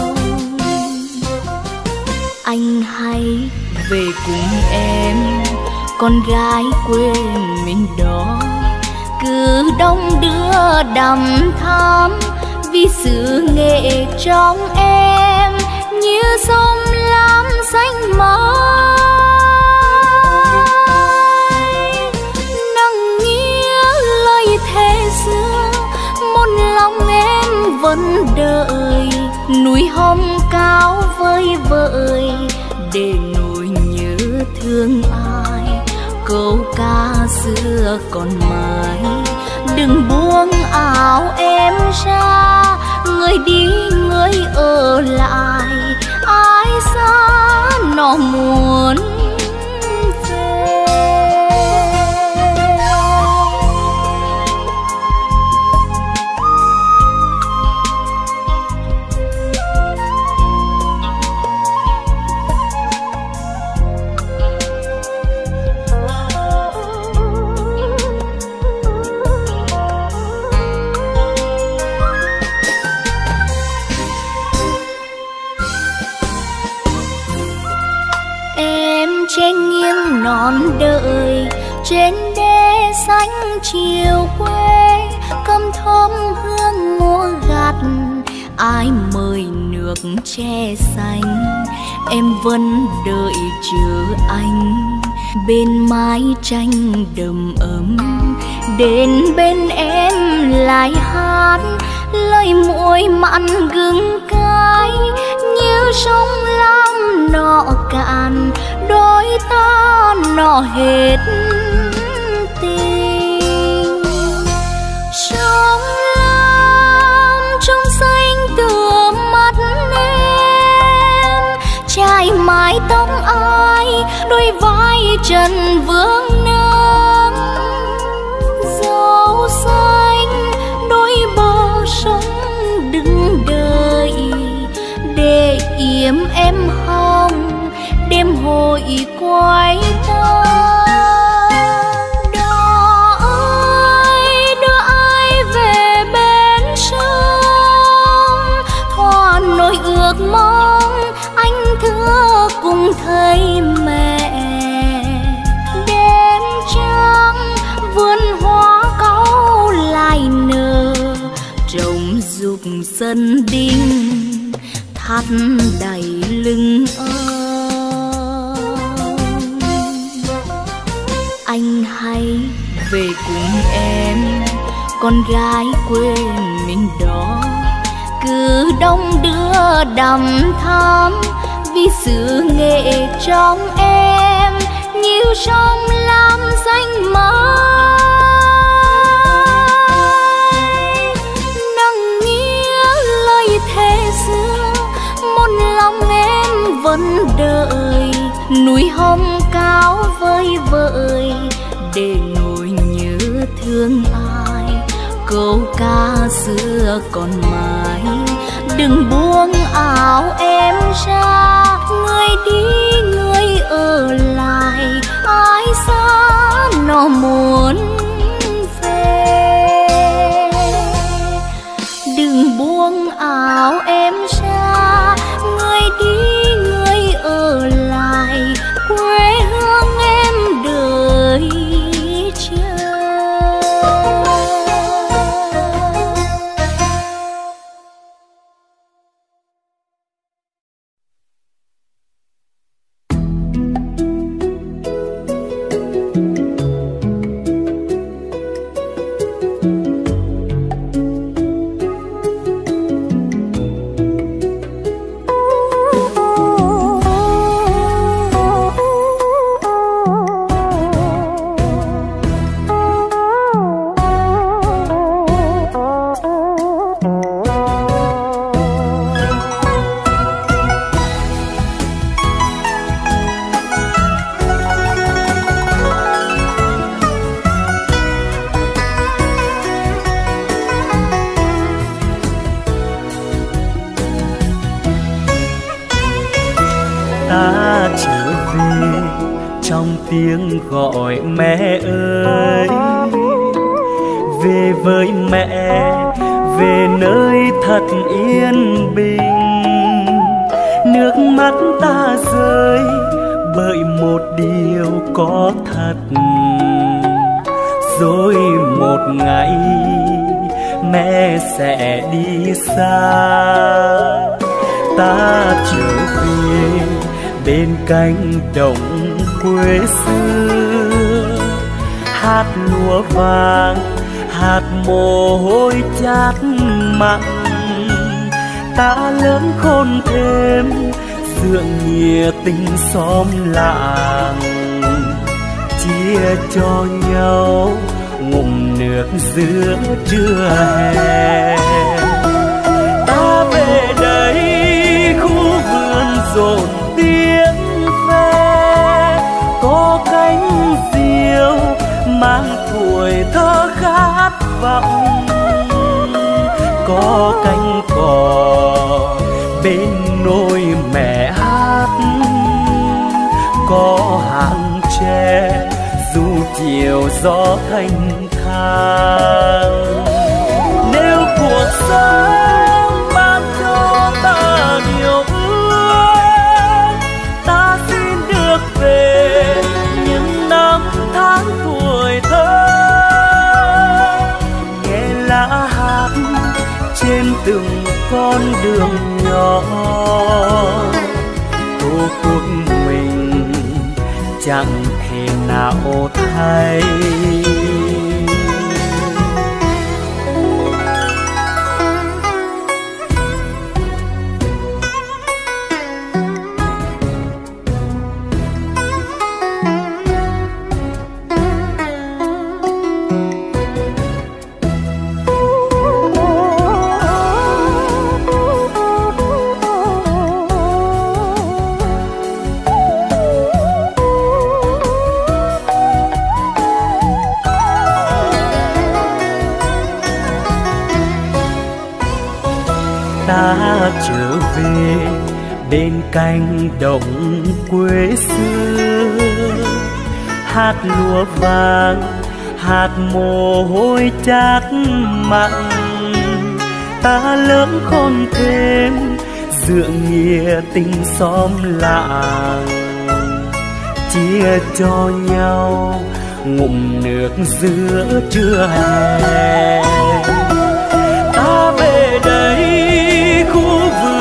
Anh hãy về cùng em, con gái quê mình đó cứ đông đưa đằm thắm, vì sự nghệ trong em như sông lam xanh mãi. Nặng nghĩa lời thề xưa, một lòng em vẫn đợi, núi hồng cao vơi vợi để nỗi nhớ thương ai. Câu ca xưa còn mãi, đừng buông áo em ra, người đi người ở lại, ai xa nó muốn về. Trên nghiêng non đời, trên đê xanh chiều quê, cầm thơm hương ngô gặt, ai mời nước tre xanh. Em vẫn đợi chờ anh bên mái tranh đầm ấm, đến bên em lại hát lời muối mặn gừng cay, như sông lam nọ cạn đôi ta nọ hết tình. Sông lam trong xanh từ mắt em, trai mái tóc ai đôi vai trần vương nắng, dấu xanh đôi bờ sông đứng đợi để yếm em hồng đêm hội quay ta. Đó sân đình thắt đầy lưng anh hãy về cùng em, con gái quê mình đó. Cứ đông đưa đằm thắm vì sự nghệ trong em, như sông lam xanh mãi. Nặng nghĩa lời thề xưa, một lòng em vẫn đợi, núi hồng cao vơi vợi để ngồi nhớ thương ai. Câu ca xưa còn mãi, đừng buông áo em ra, người đi người ở lại, ai xa nó muốn về. Đừng buông áo em ra, người đi người ở lại, quê hương em đợi chờ. Tiếng gọi mẹ ơi, về với mẹ, về nơi thật yên bình. Nước mắt ta rơi bởi một điều có thật, rồi một ngày mẹ sẽ đi xa. Ta trở về bên cánh đồng quê xưa, hạt lúa vàng, hạt mồ hôi chát mặn. Ta lớn khôn thêm dượng nghĩa tình xóm làng, chia cho nhau ngụm nước giữa trưa hè. Ta về đây khu vườn rộn tiếng ve, có cánh diều mang tuổi thơ khát vọng, có cánh cò bên nôi mẹ hát, có hàng tre dù chiều gió thanh thang. Nếu cuộc sống ban cho ta điều ước, ta xin được về những năm tháng tuổi thơ, nghe lá hát trên từng con đường nhỏ. Tổ quốc mình chẳng thể nào thay. Ta trở về bên cánh đồng quê xưa, hạt lúa vàng, hạt mồ hôi chát mặn. Ta lớn khôn thêm dượng nghĩa tình xóm làng, chia cho nhau ngụm nước giữa trưa hè. Ta về đây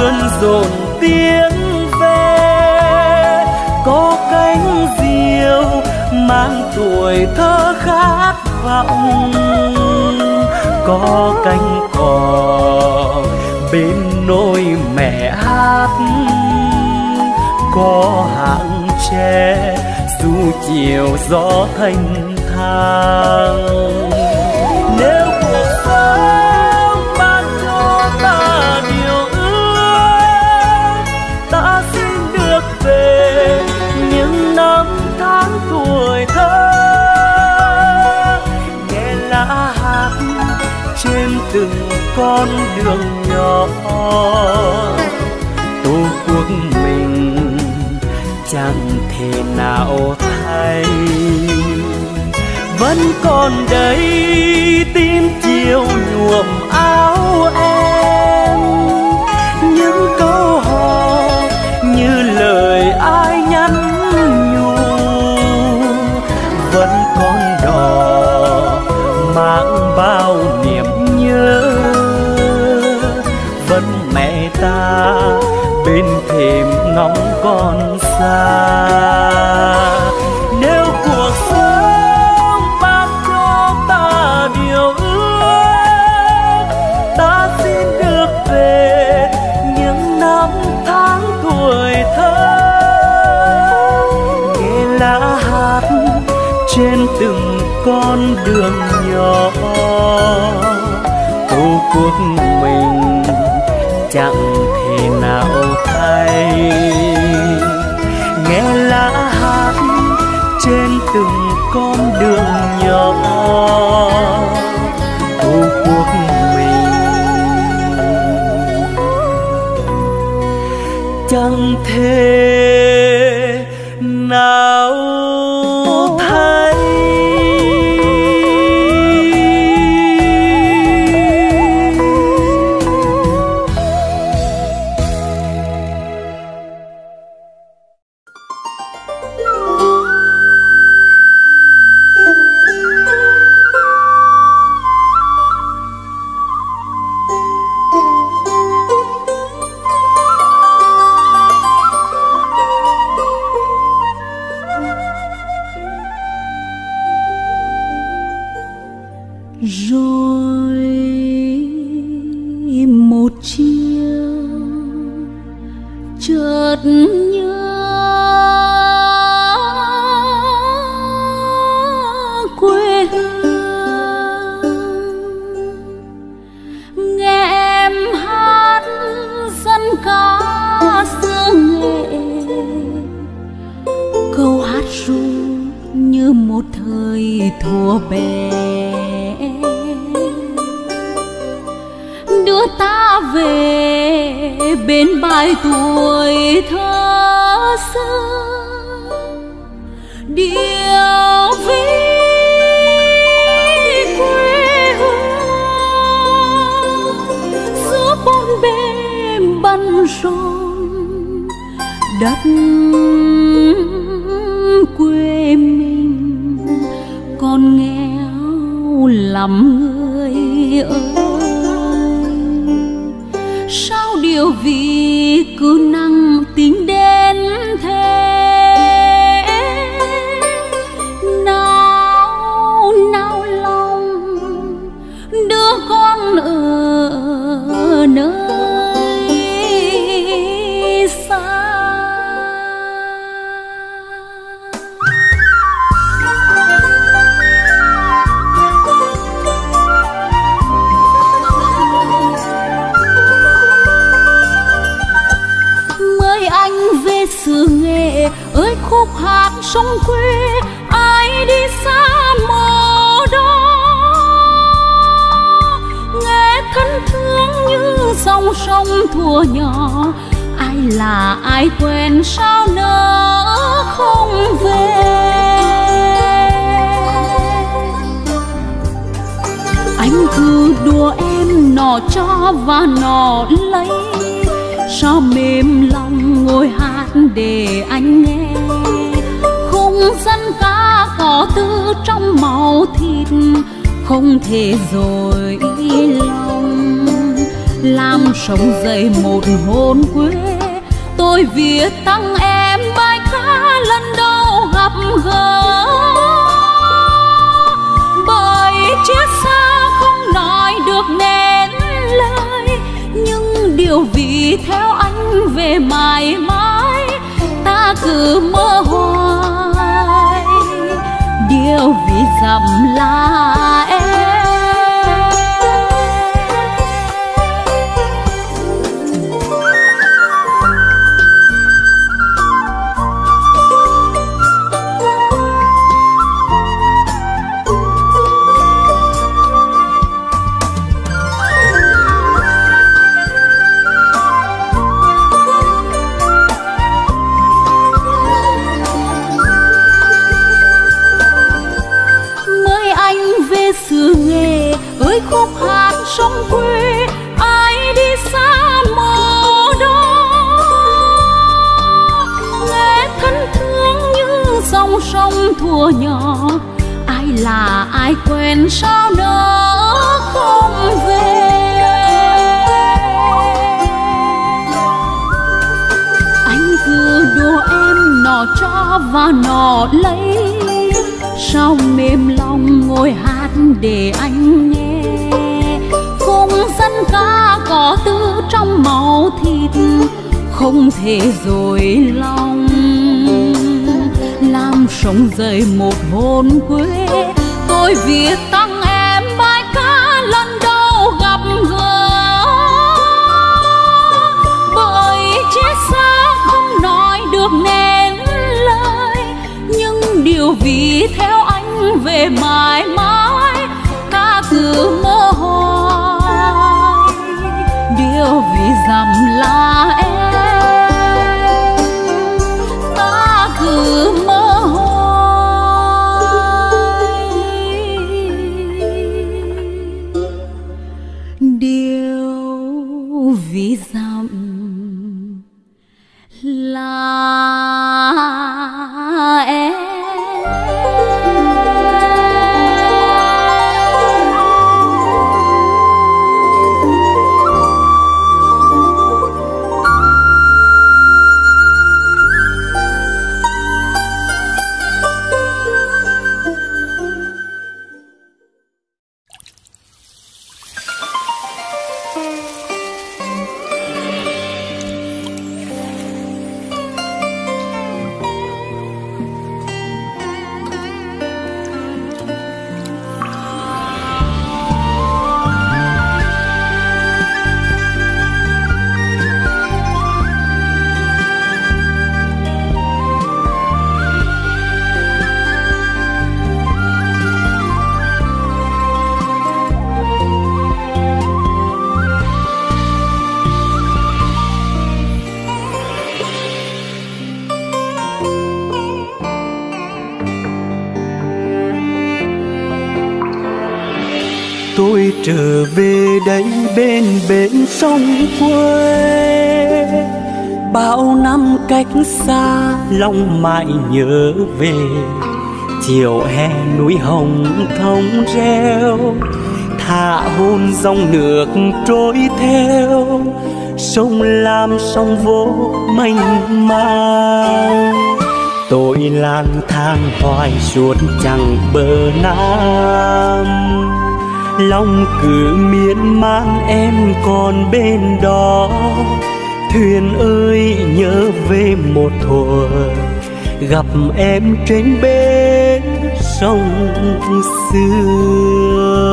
vườn rộn tiếng ve, có cánh diều mang tuổi thơ khát vọng, có cánh cò bên nôi mẹ hát, có hạng tre dù chiều gió thanh thang. Nếu cuộc sống ban cho ta điều ước, ta xin được về những năm tháng tuổi thơ, nghe lá hát trên từng con đường nhỏ. Tổ quốc mình chẳng thể nào thay, vẫn còn đây tim chiều nhuộm áo em, những câu hò như lời ai nhắn nhủ, vẫn còn đò mang bao niềm nhớ, vẫn mẹ ta bên thềm ngóng con xa. Nếu cuộc sống ban cho ta điều ước, ta xin được về những năm tháng tuổi thơ, nghe lá hát trên từng con đường nhỏ. Tổ quốc mình chẳng thể nào thay, nghe lá hát trên từng con đường nhỏ. Tổ quốc mình chẳng thể nào thay. Rồi một chiều chợt nhớ quê hương, nghe em hát dân ca xưa nghệ, câu hát ru như một thời thuở bé, đưa ta về bên bãi tuổi thơ xưa. Điệu ví quê hương giữa bốn bề bận rộn, đất quê mình còn nghèo lắm người ơi. Sao điều vì cứ năng tính đến thế, nào nào lòng đứa con ở nơi xa. Xứ Nghệ ơi khúc hát sông quê, ai đi xa mồ đó, nghe thân thương như dòng sông thuở nhỏ. Ai là ai quen sao nỡ không về. Anh cứ đùa em nọ cho và nọ lấy, sao mềm lòng ngồi hát để anh nghe. Khung dân ca có tư trong máu thịt, không thể dối lòng. làm sống dậy một hồn quê. Tôi viết tặng em bài ca lần đầu gặp gỡ, bởi chiếc xa không nói được nên lời, nhưng điều vì theo anh về mãi mãi ta cứ mơ hoài. Điều vì dặm là em. Xứ nghề ơi khúc hát sông quê, ai đi xa mồ đó nghe thân thương như dòng sông thuở nhỏ. Ai là ai quên sao nỡ không về. Anh cứ đùa em nọ cho và nọ lấy, sao mềm lòng ngồi hát để anh nghe. Khung dân ca có tư trong máu thịt, không thể dối lòng làm sống dậy một hồn quê. Tôi viết tặng em bài ca lần đầu gặp gỡ, bởi chiếc xa không nói được nên lời, nhưng điều vì theo anh về mãi mãi ta cứ mơ hoài. Điều vì dặm là em, ta cứ mơ hoài. Điều vì dặm là em. Tôi trở về đây bên bến sông quê, bao năm cách xa lòng mãi nhớ về. Chiều hè núi hồng thông reo, thả hôn dòng nước trôi theo, sông Lam sông vô mênh mang. Tôi lang thang hoài suốt chặng bờ Nam, lòng cứ miên man em còn bên đó. Thuyền ơi nhớ về một thuở gặp em trên bến sông xưa.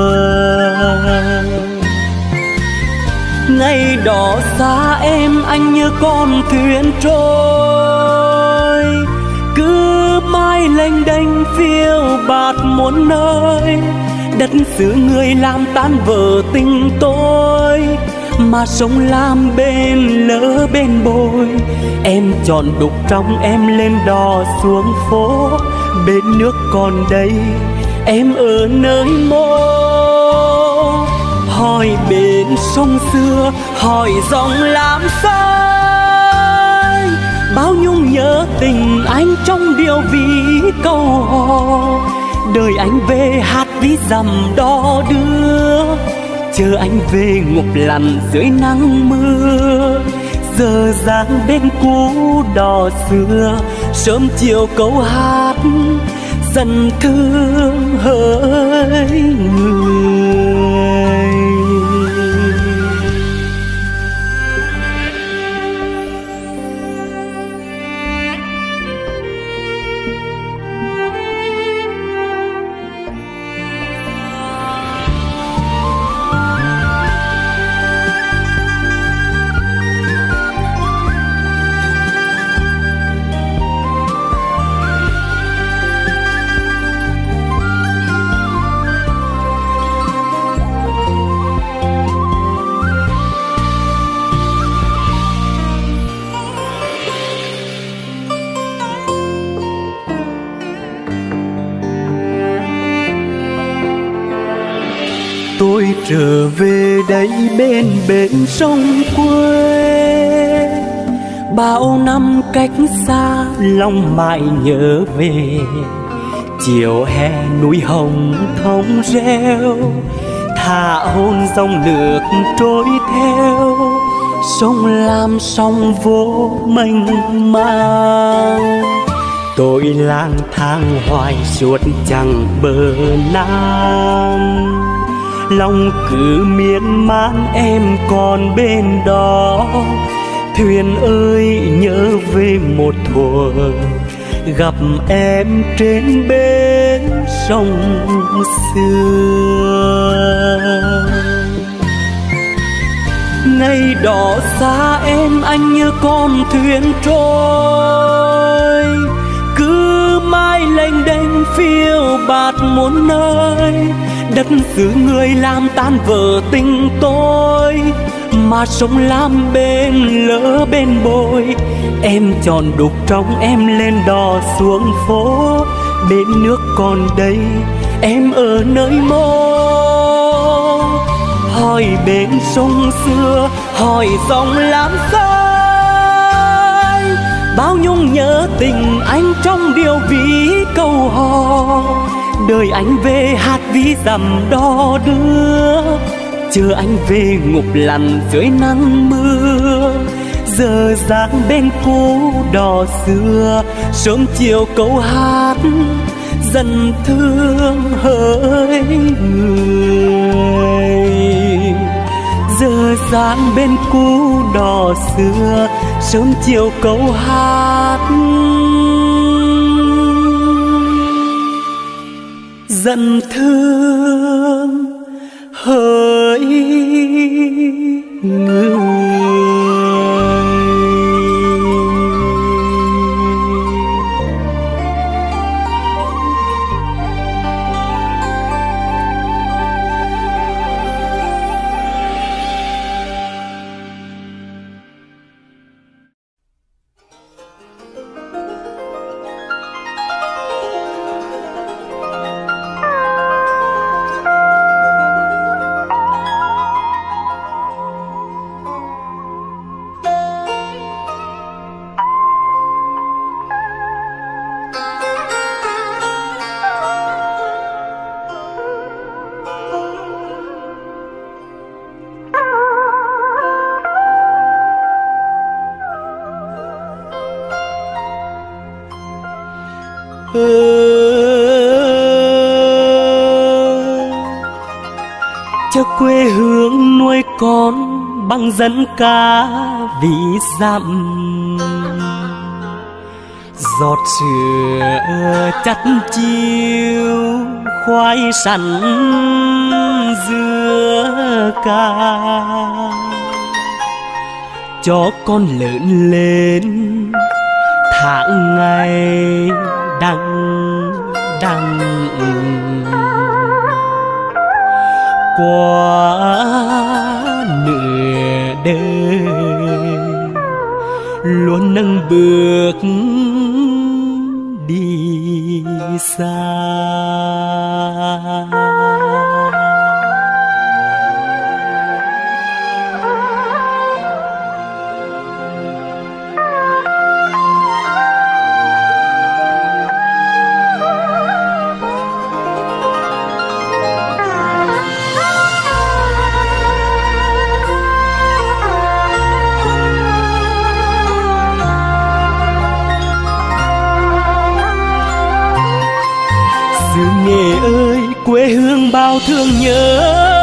Ngày đó xa em anh như con thuyền trôi, cứ mãi lênh đênh phiêu bạt muôn nơi. Đất xứ người làm tan vỡ tình tôi, mà sông Lam bên lỡ bên bồi. Em chọn đục trong em lên đò xuống phố, bên nước còn đây em ở nơi mô. Hỏi bên sông xưa, hỏi dòng Lam xanh, bao nhung nhớ tình anh trong điều ví câu hò. Đời anh về hát ví dặm đo đưa, chờ anh về ngục lặn dưới nắng mưa. Giờ dáng bên cũ đò xưa, sớm chiều câu hát dần thương hỡi người. Tôi trở về đây bên bến sông quê, bao năm cách xa lòng mãi nhớ về. Chiều hè núi hồng thông reo, thả hôn dòng nước trôi theo. Sông Lam sông vô mênh mang, tôi lang thang hoài suốt chặng bờ Nam. Lòng cứ miên man em còn bên đó. Thuyền ơi nhớ về một thuở, gặp em trên bến sông xưa. Ngày đó xa em anh như con thuyền trôi, cứ mãi lênh đênh phiêu bạt muôn nơi. Đất xứ người làm tan vỡ tình tôi, mà sông Lam bên lỡ bên bồi. Em chọn đục trong em lên đò xuống phố, bên nước còn đây em ở nơi mô. Hỏi bên sông xưa, hỏi dòng Lam xanh, bao nhung nhớ tình anh trong điều ví câu hò. Đời anh về hát ví dặm đò đưa, chờ anh về ngục lặn dưới nắng mưa. Giờ dáng bên cũ đò xưa, sớm chiều câu hát dần thương hỡi người. Giờ dáng bên cũ đò xưa, sớm chiều câu hát dần thương hỡi người. Cho quê hương nuôi con bằng dân ca ví dặm. Giọt sữa chắt chiêu khoai sắn dưa ca, cho con lớn lên tháng ngày đằng đằng. Qua nửa đời luôn nâng bước đi xa. bao thương nhớ.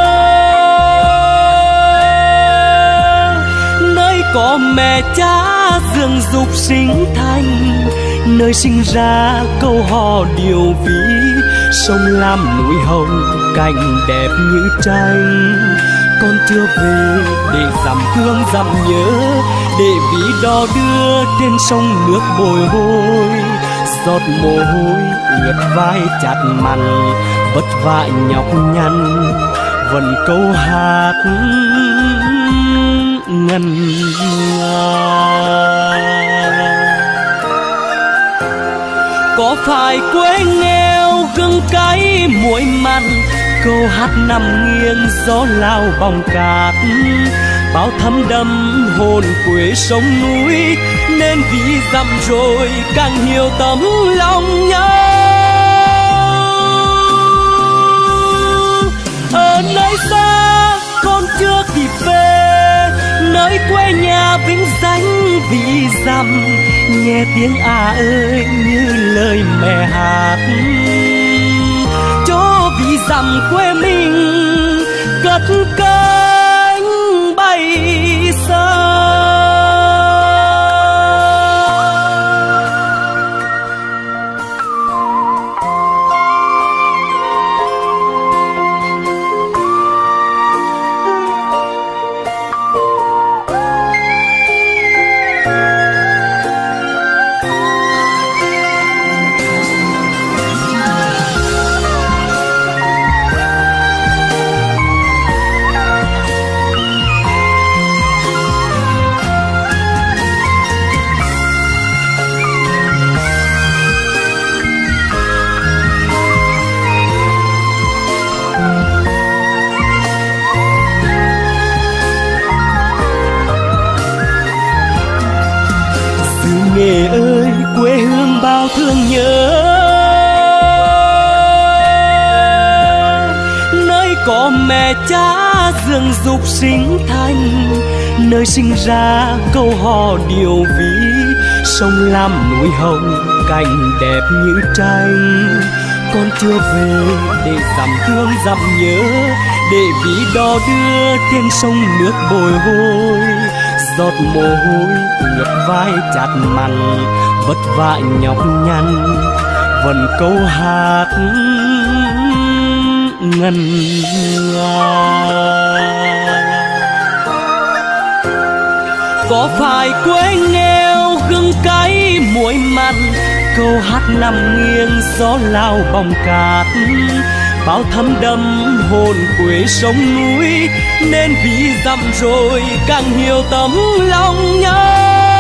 Nơi có mẹ cha dưỡng dục sinh thành, nơi sinh ra câu hò điều ví. Sông Lam núi Hồng cảnh đẹp như tranh, con chưa về để dằm thương dằm nhớ, để ví đò đưa trên sông nước bồi hồi. Giọt mồ hôi ướt vai chặt mặn, vất vả nhọc nhằn vẫn câu hát ngân nga. Có phải quê nghèo gừng cay muối mặn, câu hát nằm nghiêng gió lao bóng cát. Bao thấm đẫm hồn quê sông núi, nên vì dặm rồi càng hiểu tấm lòng nhau. Ở nơi xa con chưa kịp về, nơi quê nhà vĩnh danh vì dặm. Nghe tiếng ơi như lời mẹ hát, cho vì dặm quê mình cất cánh bay xa. Nghề ơi quê hương bao thương nhớ, nơi có mẹ cha dưỡng dục sinh thành, nơi sinh ra câu hò điều ví. Sông Lam núi Hồng cảnh đẹp như tranh, con chưa về để dằm thương dằm nhớ, để ví đò đưa trên sông nước bồi hồi. Giọt mồ hôi ướt vai chặt mặn, vất vả nhọc nhằn vẫn câu hát ngân nga. Có phải quê nghèo gừng cay muối mặn, câu hát nằm nghiêng gió lao bóng cát. Bao thấm đẫm hồn quê sông núi, nên vì dặm rồi càng hiểu tấm lòng nhau.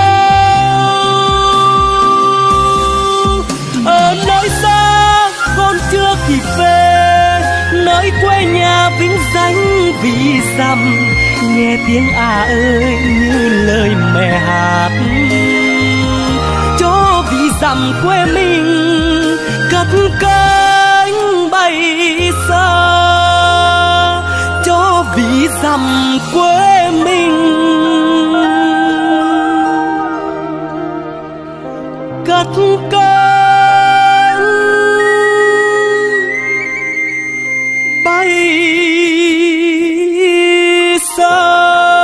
Ở nơi xa con chưa kịp về, nơi quê nhà vĩnh danh vì dặm. Nghe tiếng ơi như lời mẹ hát, cho vì dặm quê mình cất cánh bay xa, cho vì dặm quê mình cất cánh bay xa.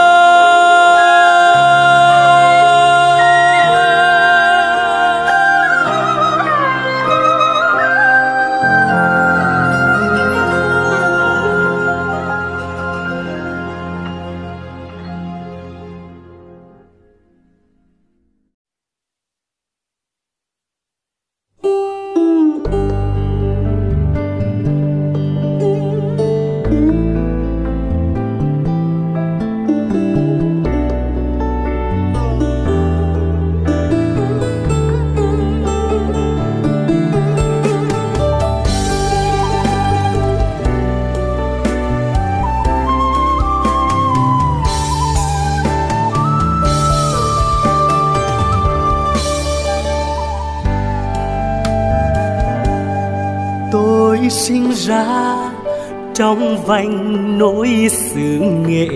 Sinh ra trong vành nỗi xứ Nghệ,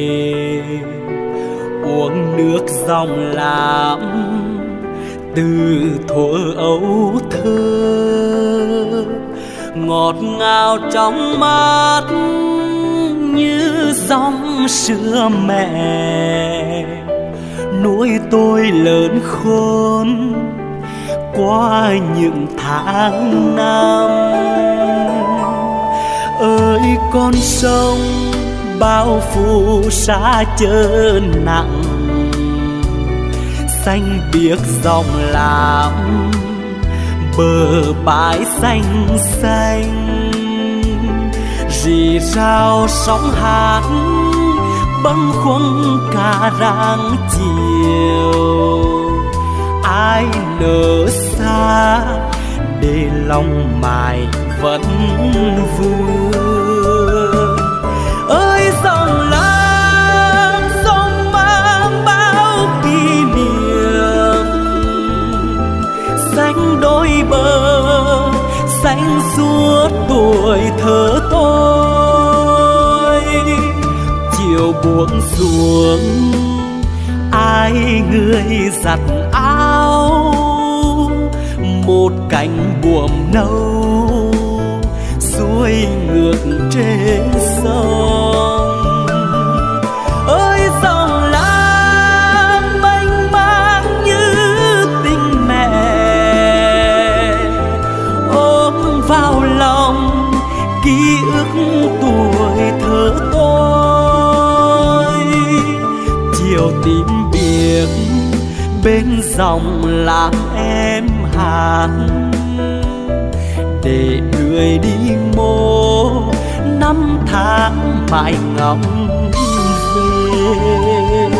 uống nước dòng Lam từ thuở ấu thơ. ngọt ngào trong mắt như dòng sữa mẹ nuôi tôi lớn khôn qua những tháng năm. Ơi con sông bao phủ xa chớ nặng, xanh biếc dòng lam bờ bãi xanh xanh, rì rào sóng hát bâng khuâng cả rạng chiều. Ai nỡ xa để lòng mài vẫn vương. Ơi dòng lam sông mang bao kỷ niệm, xanh đôi bờ xanh suốt tuổi thơ tôi. Chiều buông xuống ai người giặt áo, một cánh buồm nâu xuôi ngược trên sông. Ơi dòng lam mênh mang như tình mẹ, ôm vào lòng ký ức tuổi thơ tôi. Chiều tím biếc bên dòng làm em hát, để người đi mô năm tháng mãi ngóng về.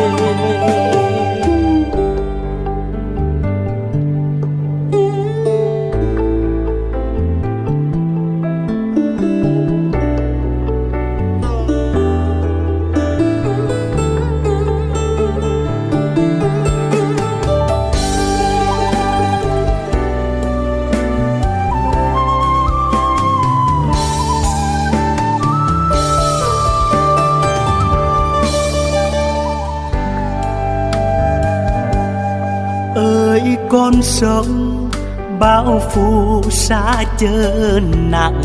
Con sông bao phủ xa chớ nặng,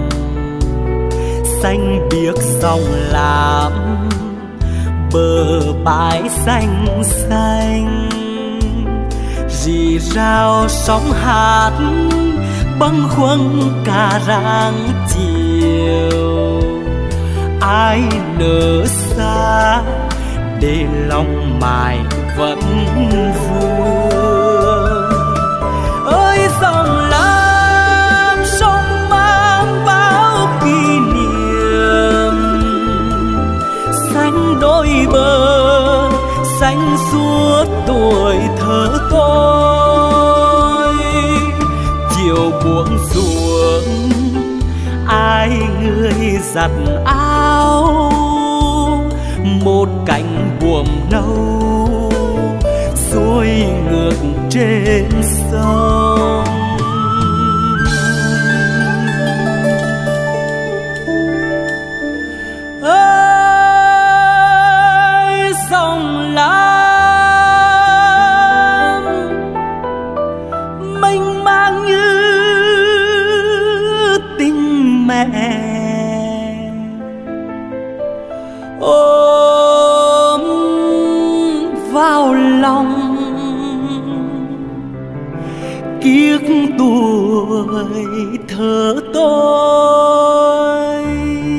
xanh biếc dòng lam bờ bãi xanh xanh, rì rào sóng hát bâng khuâng cả rạng chiều. Ai nỡ xa để lòng mài vẫn vương. Ơi dòng lam sông mang bao kỷ niệm, xanh đôi bờ xanh suốt tuổi thơ tôi. Chiều buông xuống ai người giặt áo, một cánh buồm nâu xuôi ngược trên sông. Ơi dòng lam mênh mang như tình mẹ, ôm vào lòng kiếp tuổi thơ tôi.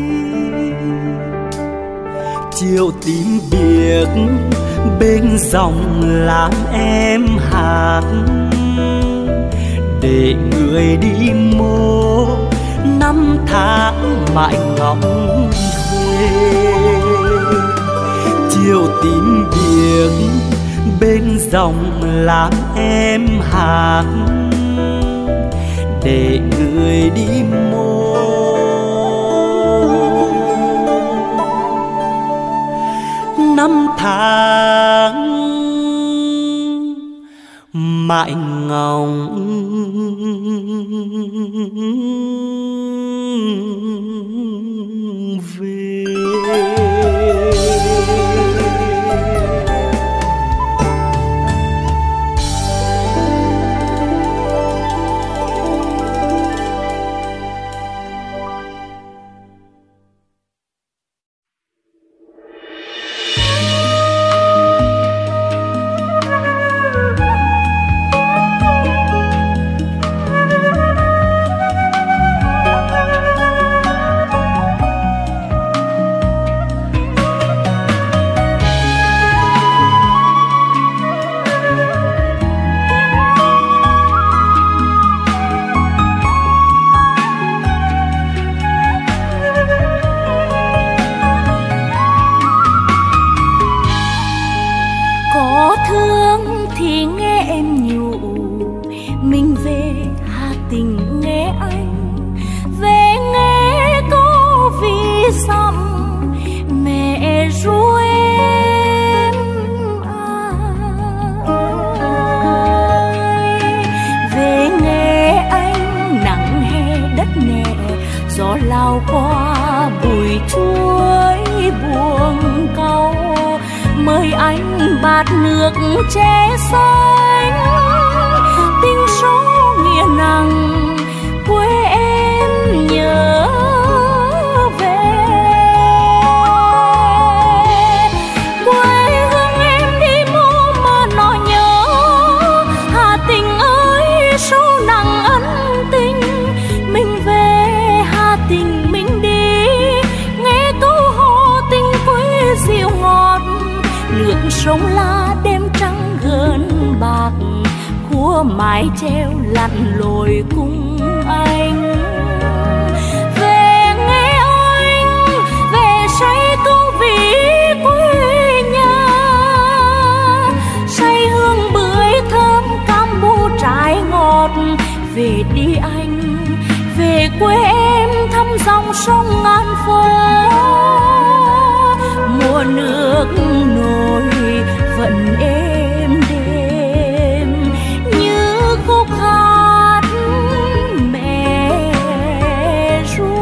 Chiều tím biếc bên dòng làm em hát, để người đi mô năm tháng mãi ngóng về. Chiều tím biếc bên dòng làm em hát, để người đi mô năm tháng mãi ngóng về. nước che xanh, tình số nghĩa nặng quê em nhớ về. Quê hương em đi mô mà nó nhớ, Hà Tĩnh ơi sâu nặng ân tình. Mình về Hà Tĩnh mình đi, nghe câu hò tình quê dịu ngọt. Nước sông La đêm trăng gần bạc, khua mái treo lặn lội cùng anh. Về nghe anh, về say câu ví quê nhà, say hương bưởi thơm cam bù trái ngọt. Về đi anh, về quê em thăm dòng sông ngàn phố. Mùa nước nổi vẫn êm đềm như khúc hát mẹ ru.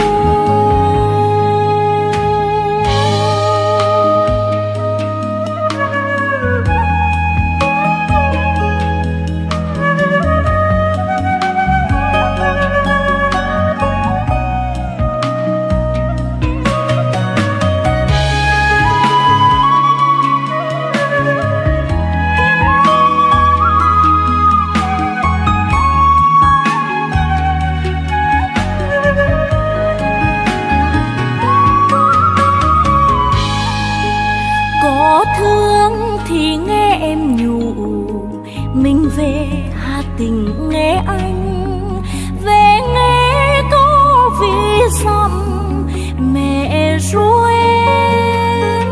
Mình về Hà Tĩnh nghe anh, về nghe câu ví dặm mẹ ru em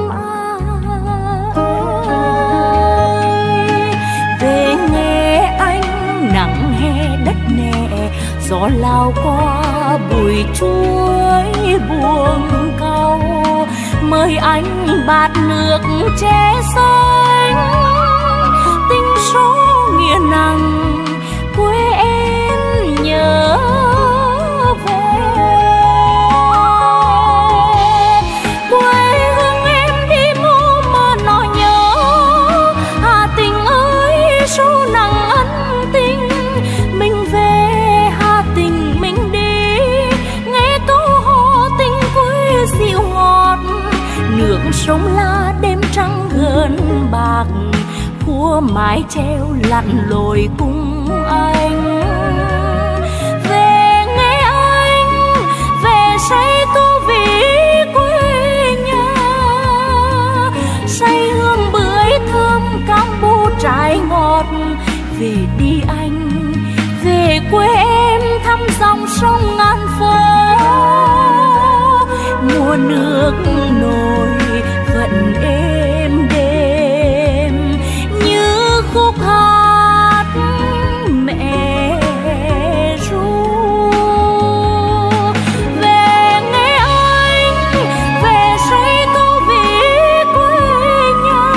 ơi. Về nghe anh nắng hè đất nẻ, gió lao qua bụi chuối buông cau. Mời anh bát nước che xanh, tình số nghĩa nặng quê em nhớ về. Quê hương em đi mô mà nó nhớ, Hà Tĩnh ơi sâu nặng ân tình. Mình về Hà Tĩnh mình đi, nghe câu hò tình quê dịu ngọt. Nước sông La đêm trăng gần bạc, khua mái treo lặn lội cùng anh. Về nghe anh, về say câu ví quê nhà, say hương bưởi thơm cam bù trái ngọt. Về đi anh, về quê em thăm dòng sông ngàn phố. Mùa nước nổi vẫn êm đềm như khúc hát mẹ ru. Về nghe anh, về say câu ví quê nhà,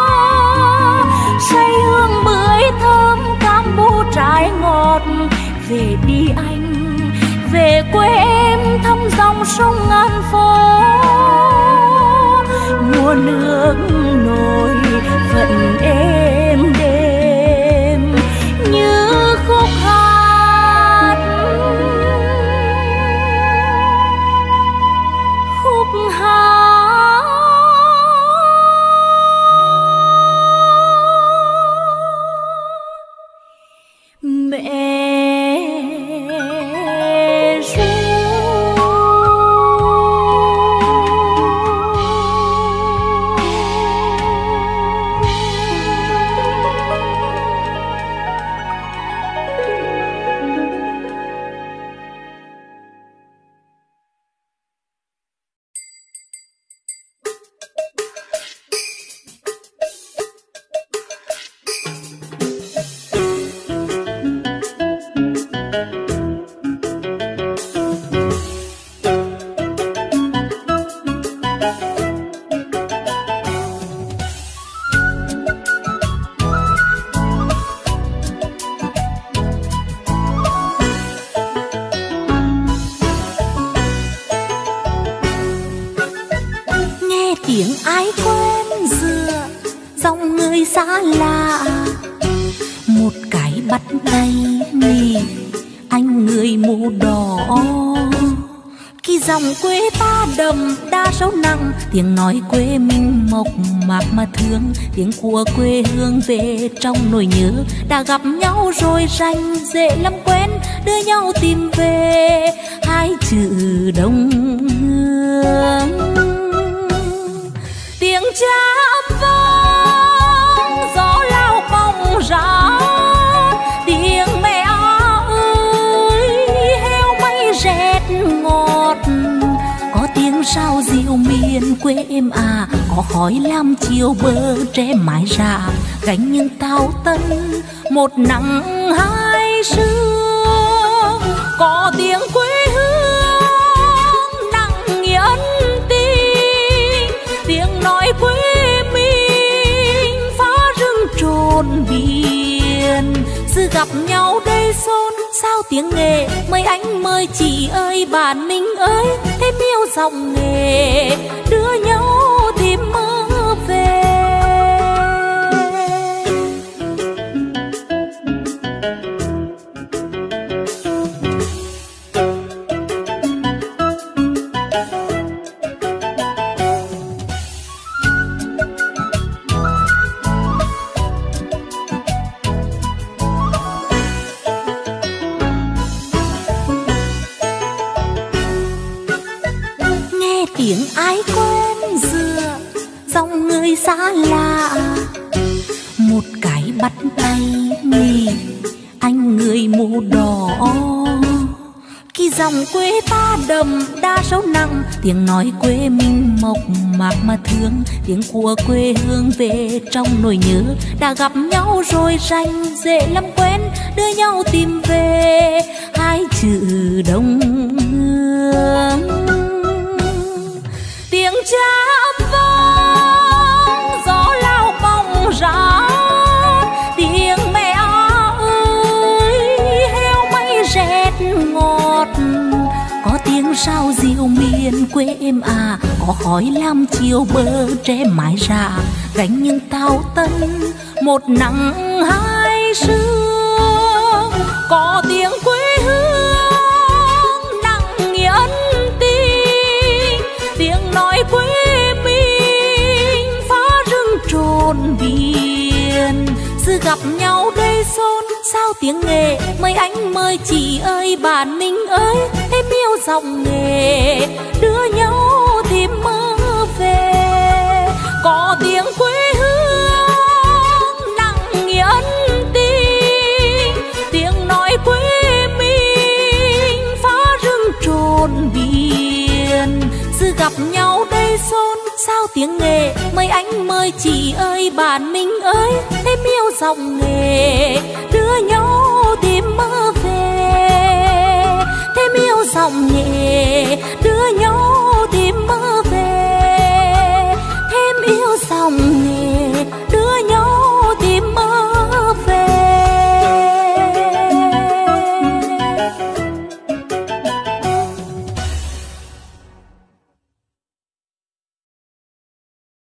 say hương bưởi thơm cam bù trái ngọt. Về đi anh, về quê em thăm dòng sông ngàn phố. Mùa nước nổi vẫn êm đềm như khúc hát mẹ dòng người xa lạ. Một cái bắt tay nghỉ anh người mũ đỏ. Khi dòng quê ta đậm đa sâu nặng, tiếng nói quê mình mộc mạc mà thương. Tiếng của quê hương về trong nỗi nhớ, đã gặp nhau rồi rành dễ lắm quen, đưa nhau tìm về hai chữ đồng hương. Tiếng cha vang gió lao bóng ra, tiếng mẹ ơi heo may rét ngọt. Có tiếng sao diệu miền quê em à, có khói lam chiều bờ tre mái rạ. Gánh những tàu tân một nắng hai sương, có tiếng quê hương nặng nghĩa ân tình. Tiếng nói quê mình phá rừng trồn biển, sự gặp nhau đây xôn sao tiếng nghề. Mời anh mời chị ơi bạn mình ơi, thêm yêu dòng nghề đưa nhau tìm mơ về. Tiếng ai quen dựa dòng người xa lạ. Một cái bắt tay nghỉ anh người mũ đỏ. Khi dòng quê ta đậm đa sâu nặng, tiếng nói quê mình mộc mạc mà thương. Tiếng của quê hương về trong nỗi nhớ, đã gặp nhau rồi rành dễ lắm quen, đưa nhau tìm về hai chữ đồng hương. Tiếng cha vang gió lao bóng ra, tiếng mẹ ơi heo may rét ngọt. Có tiếng sao diệu miền quê em à, có khói lam chiều bờ tre mái rạ. Gánh những tàu tân một nắng hai sương, có tiếng quê hương nặng nghĩa ân tình. Tiếng nói quê mình phá rừng trồn biển, sự gặp nhau đây xôn sao tiếng nghề. Mời anh mời chị ơi bạn mình ơi, thêm yêu dòng nghề đưa nhau tìm mơ về. Có tiếng quê hương nặng nghĩa ân tình, tiếng nói quê mình phá rừng trồn biển, sự gặp nhau đây xôn sao tiếng nghề. Mời anh mời chị ơi bạn mình ơi, thêm yêu dòng nghề đưa nhau tìm mơ về. Thêm yêu dòng nghề đưa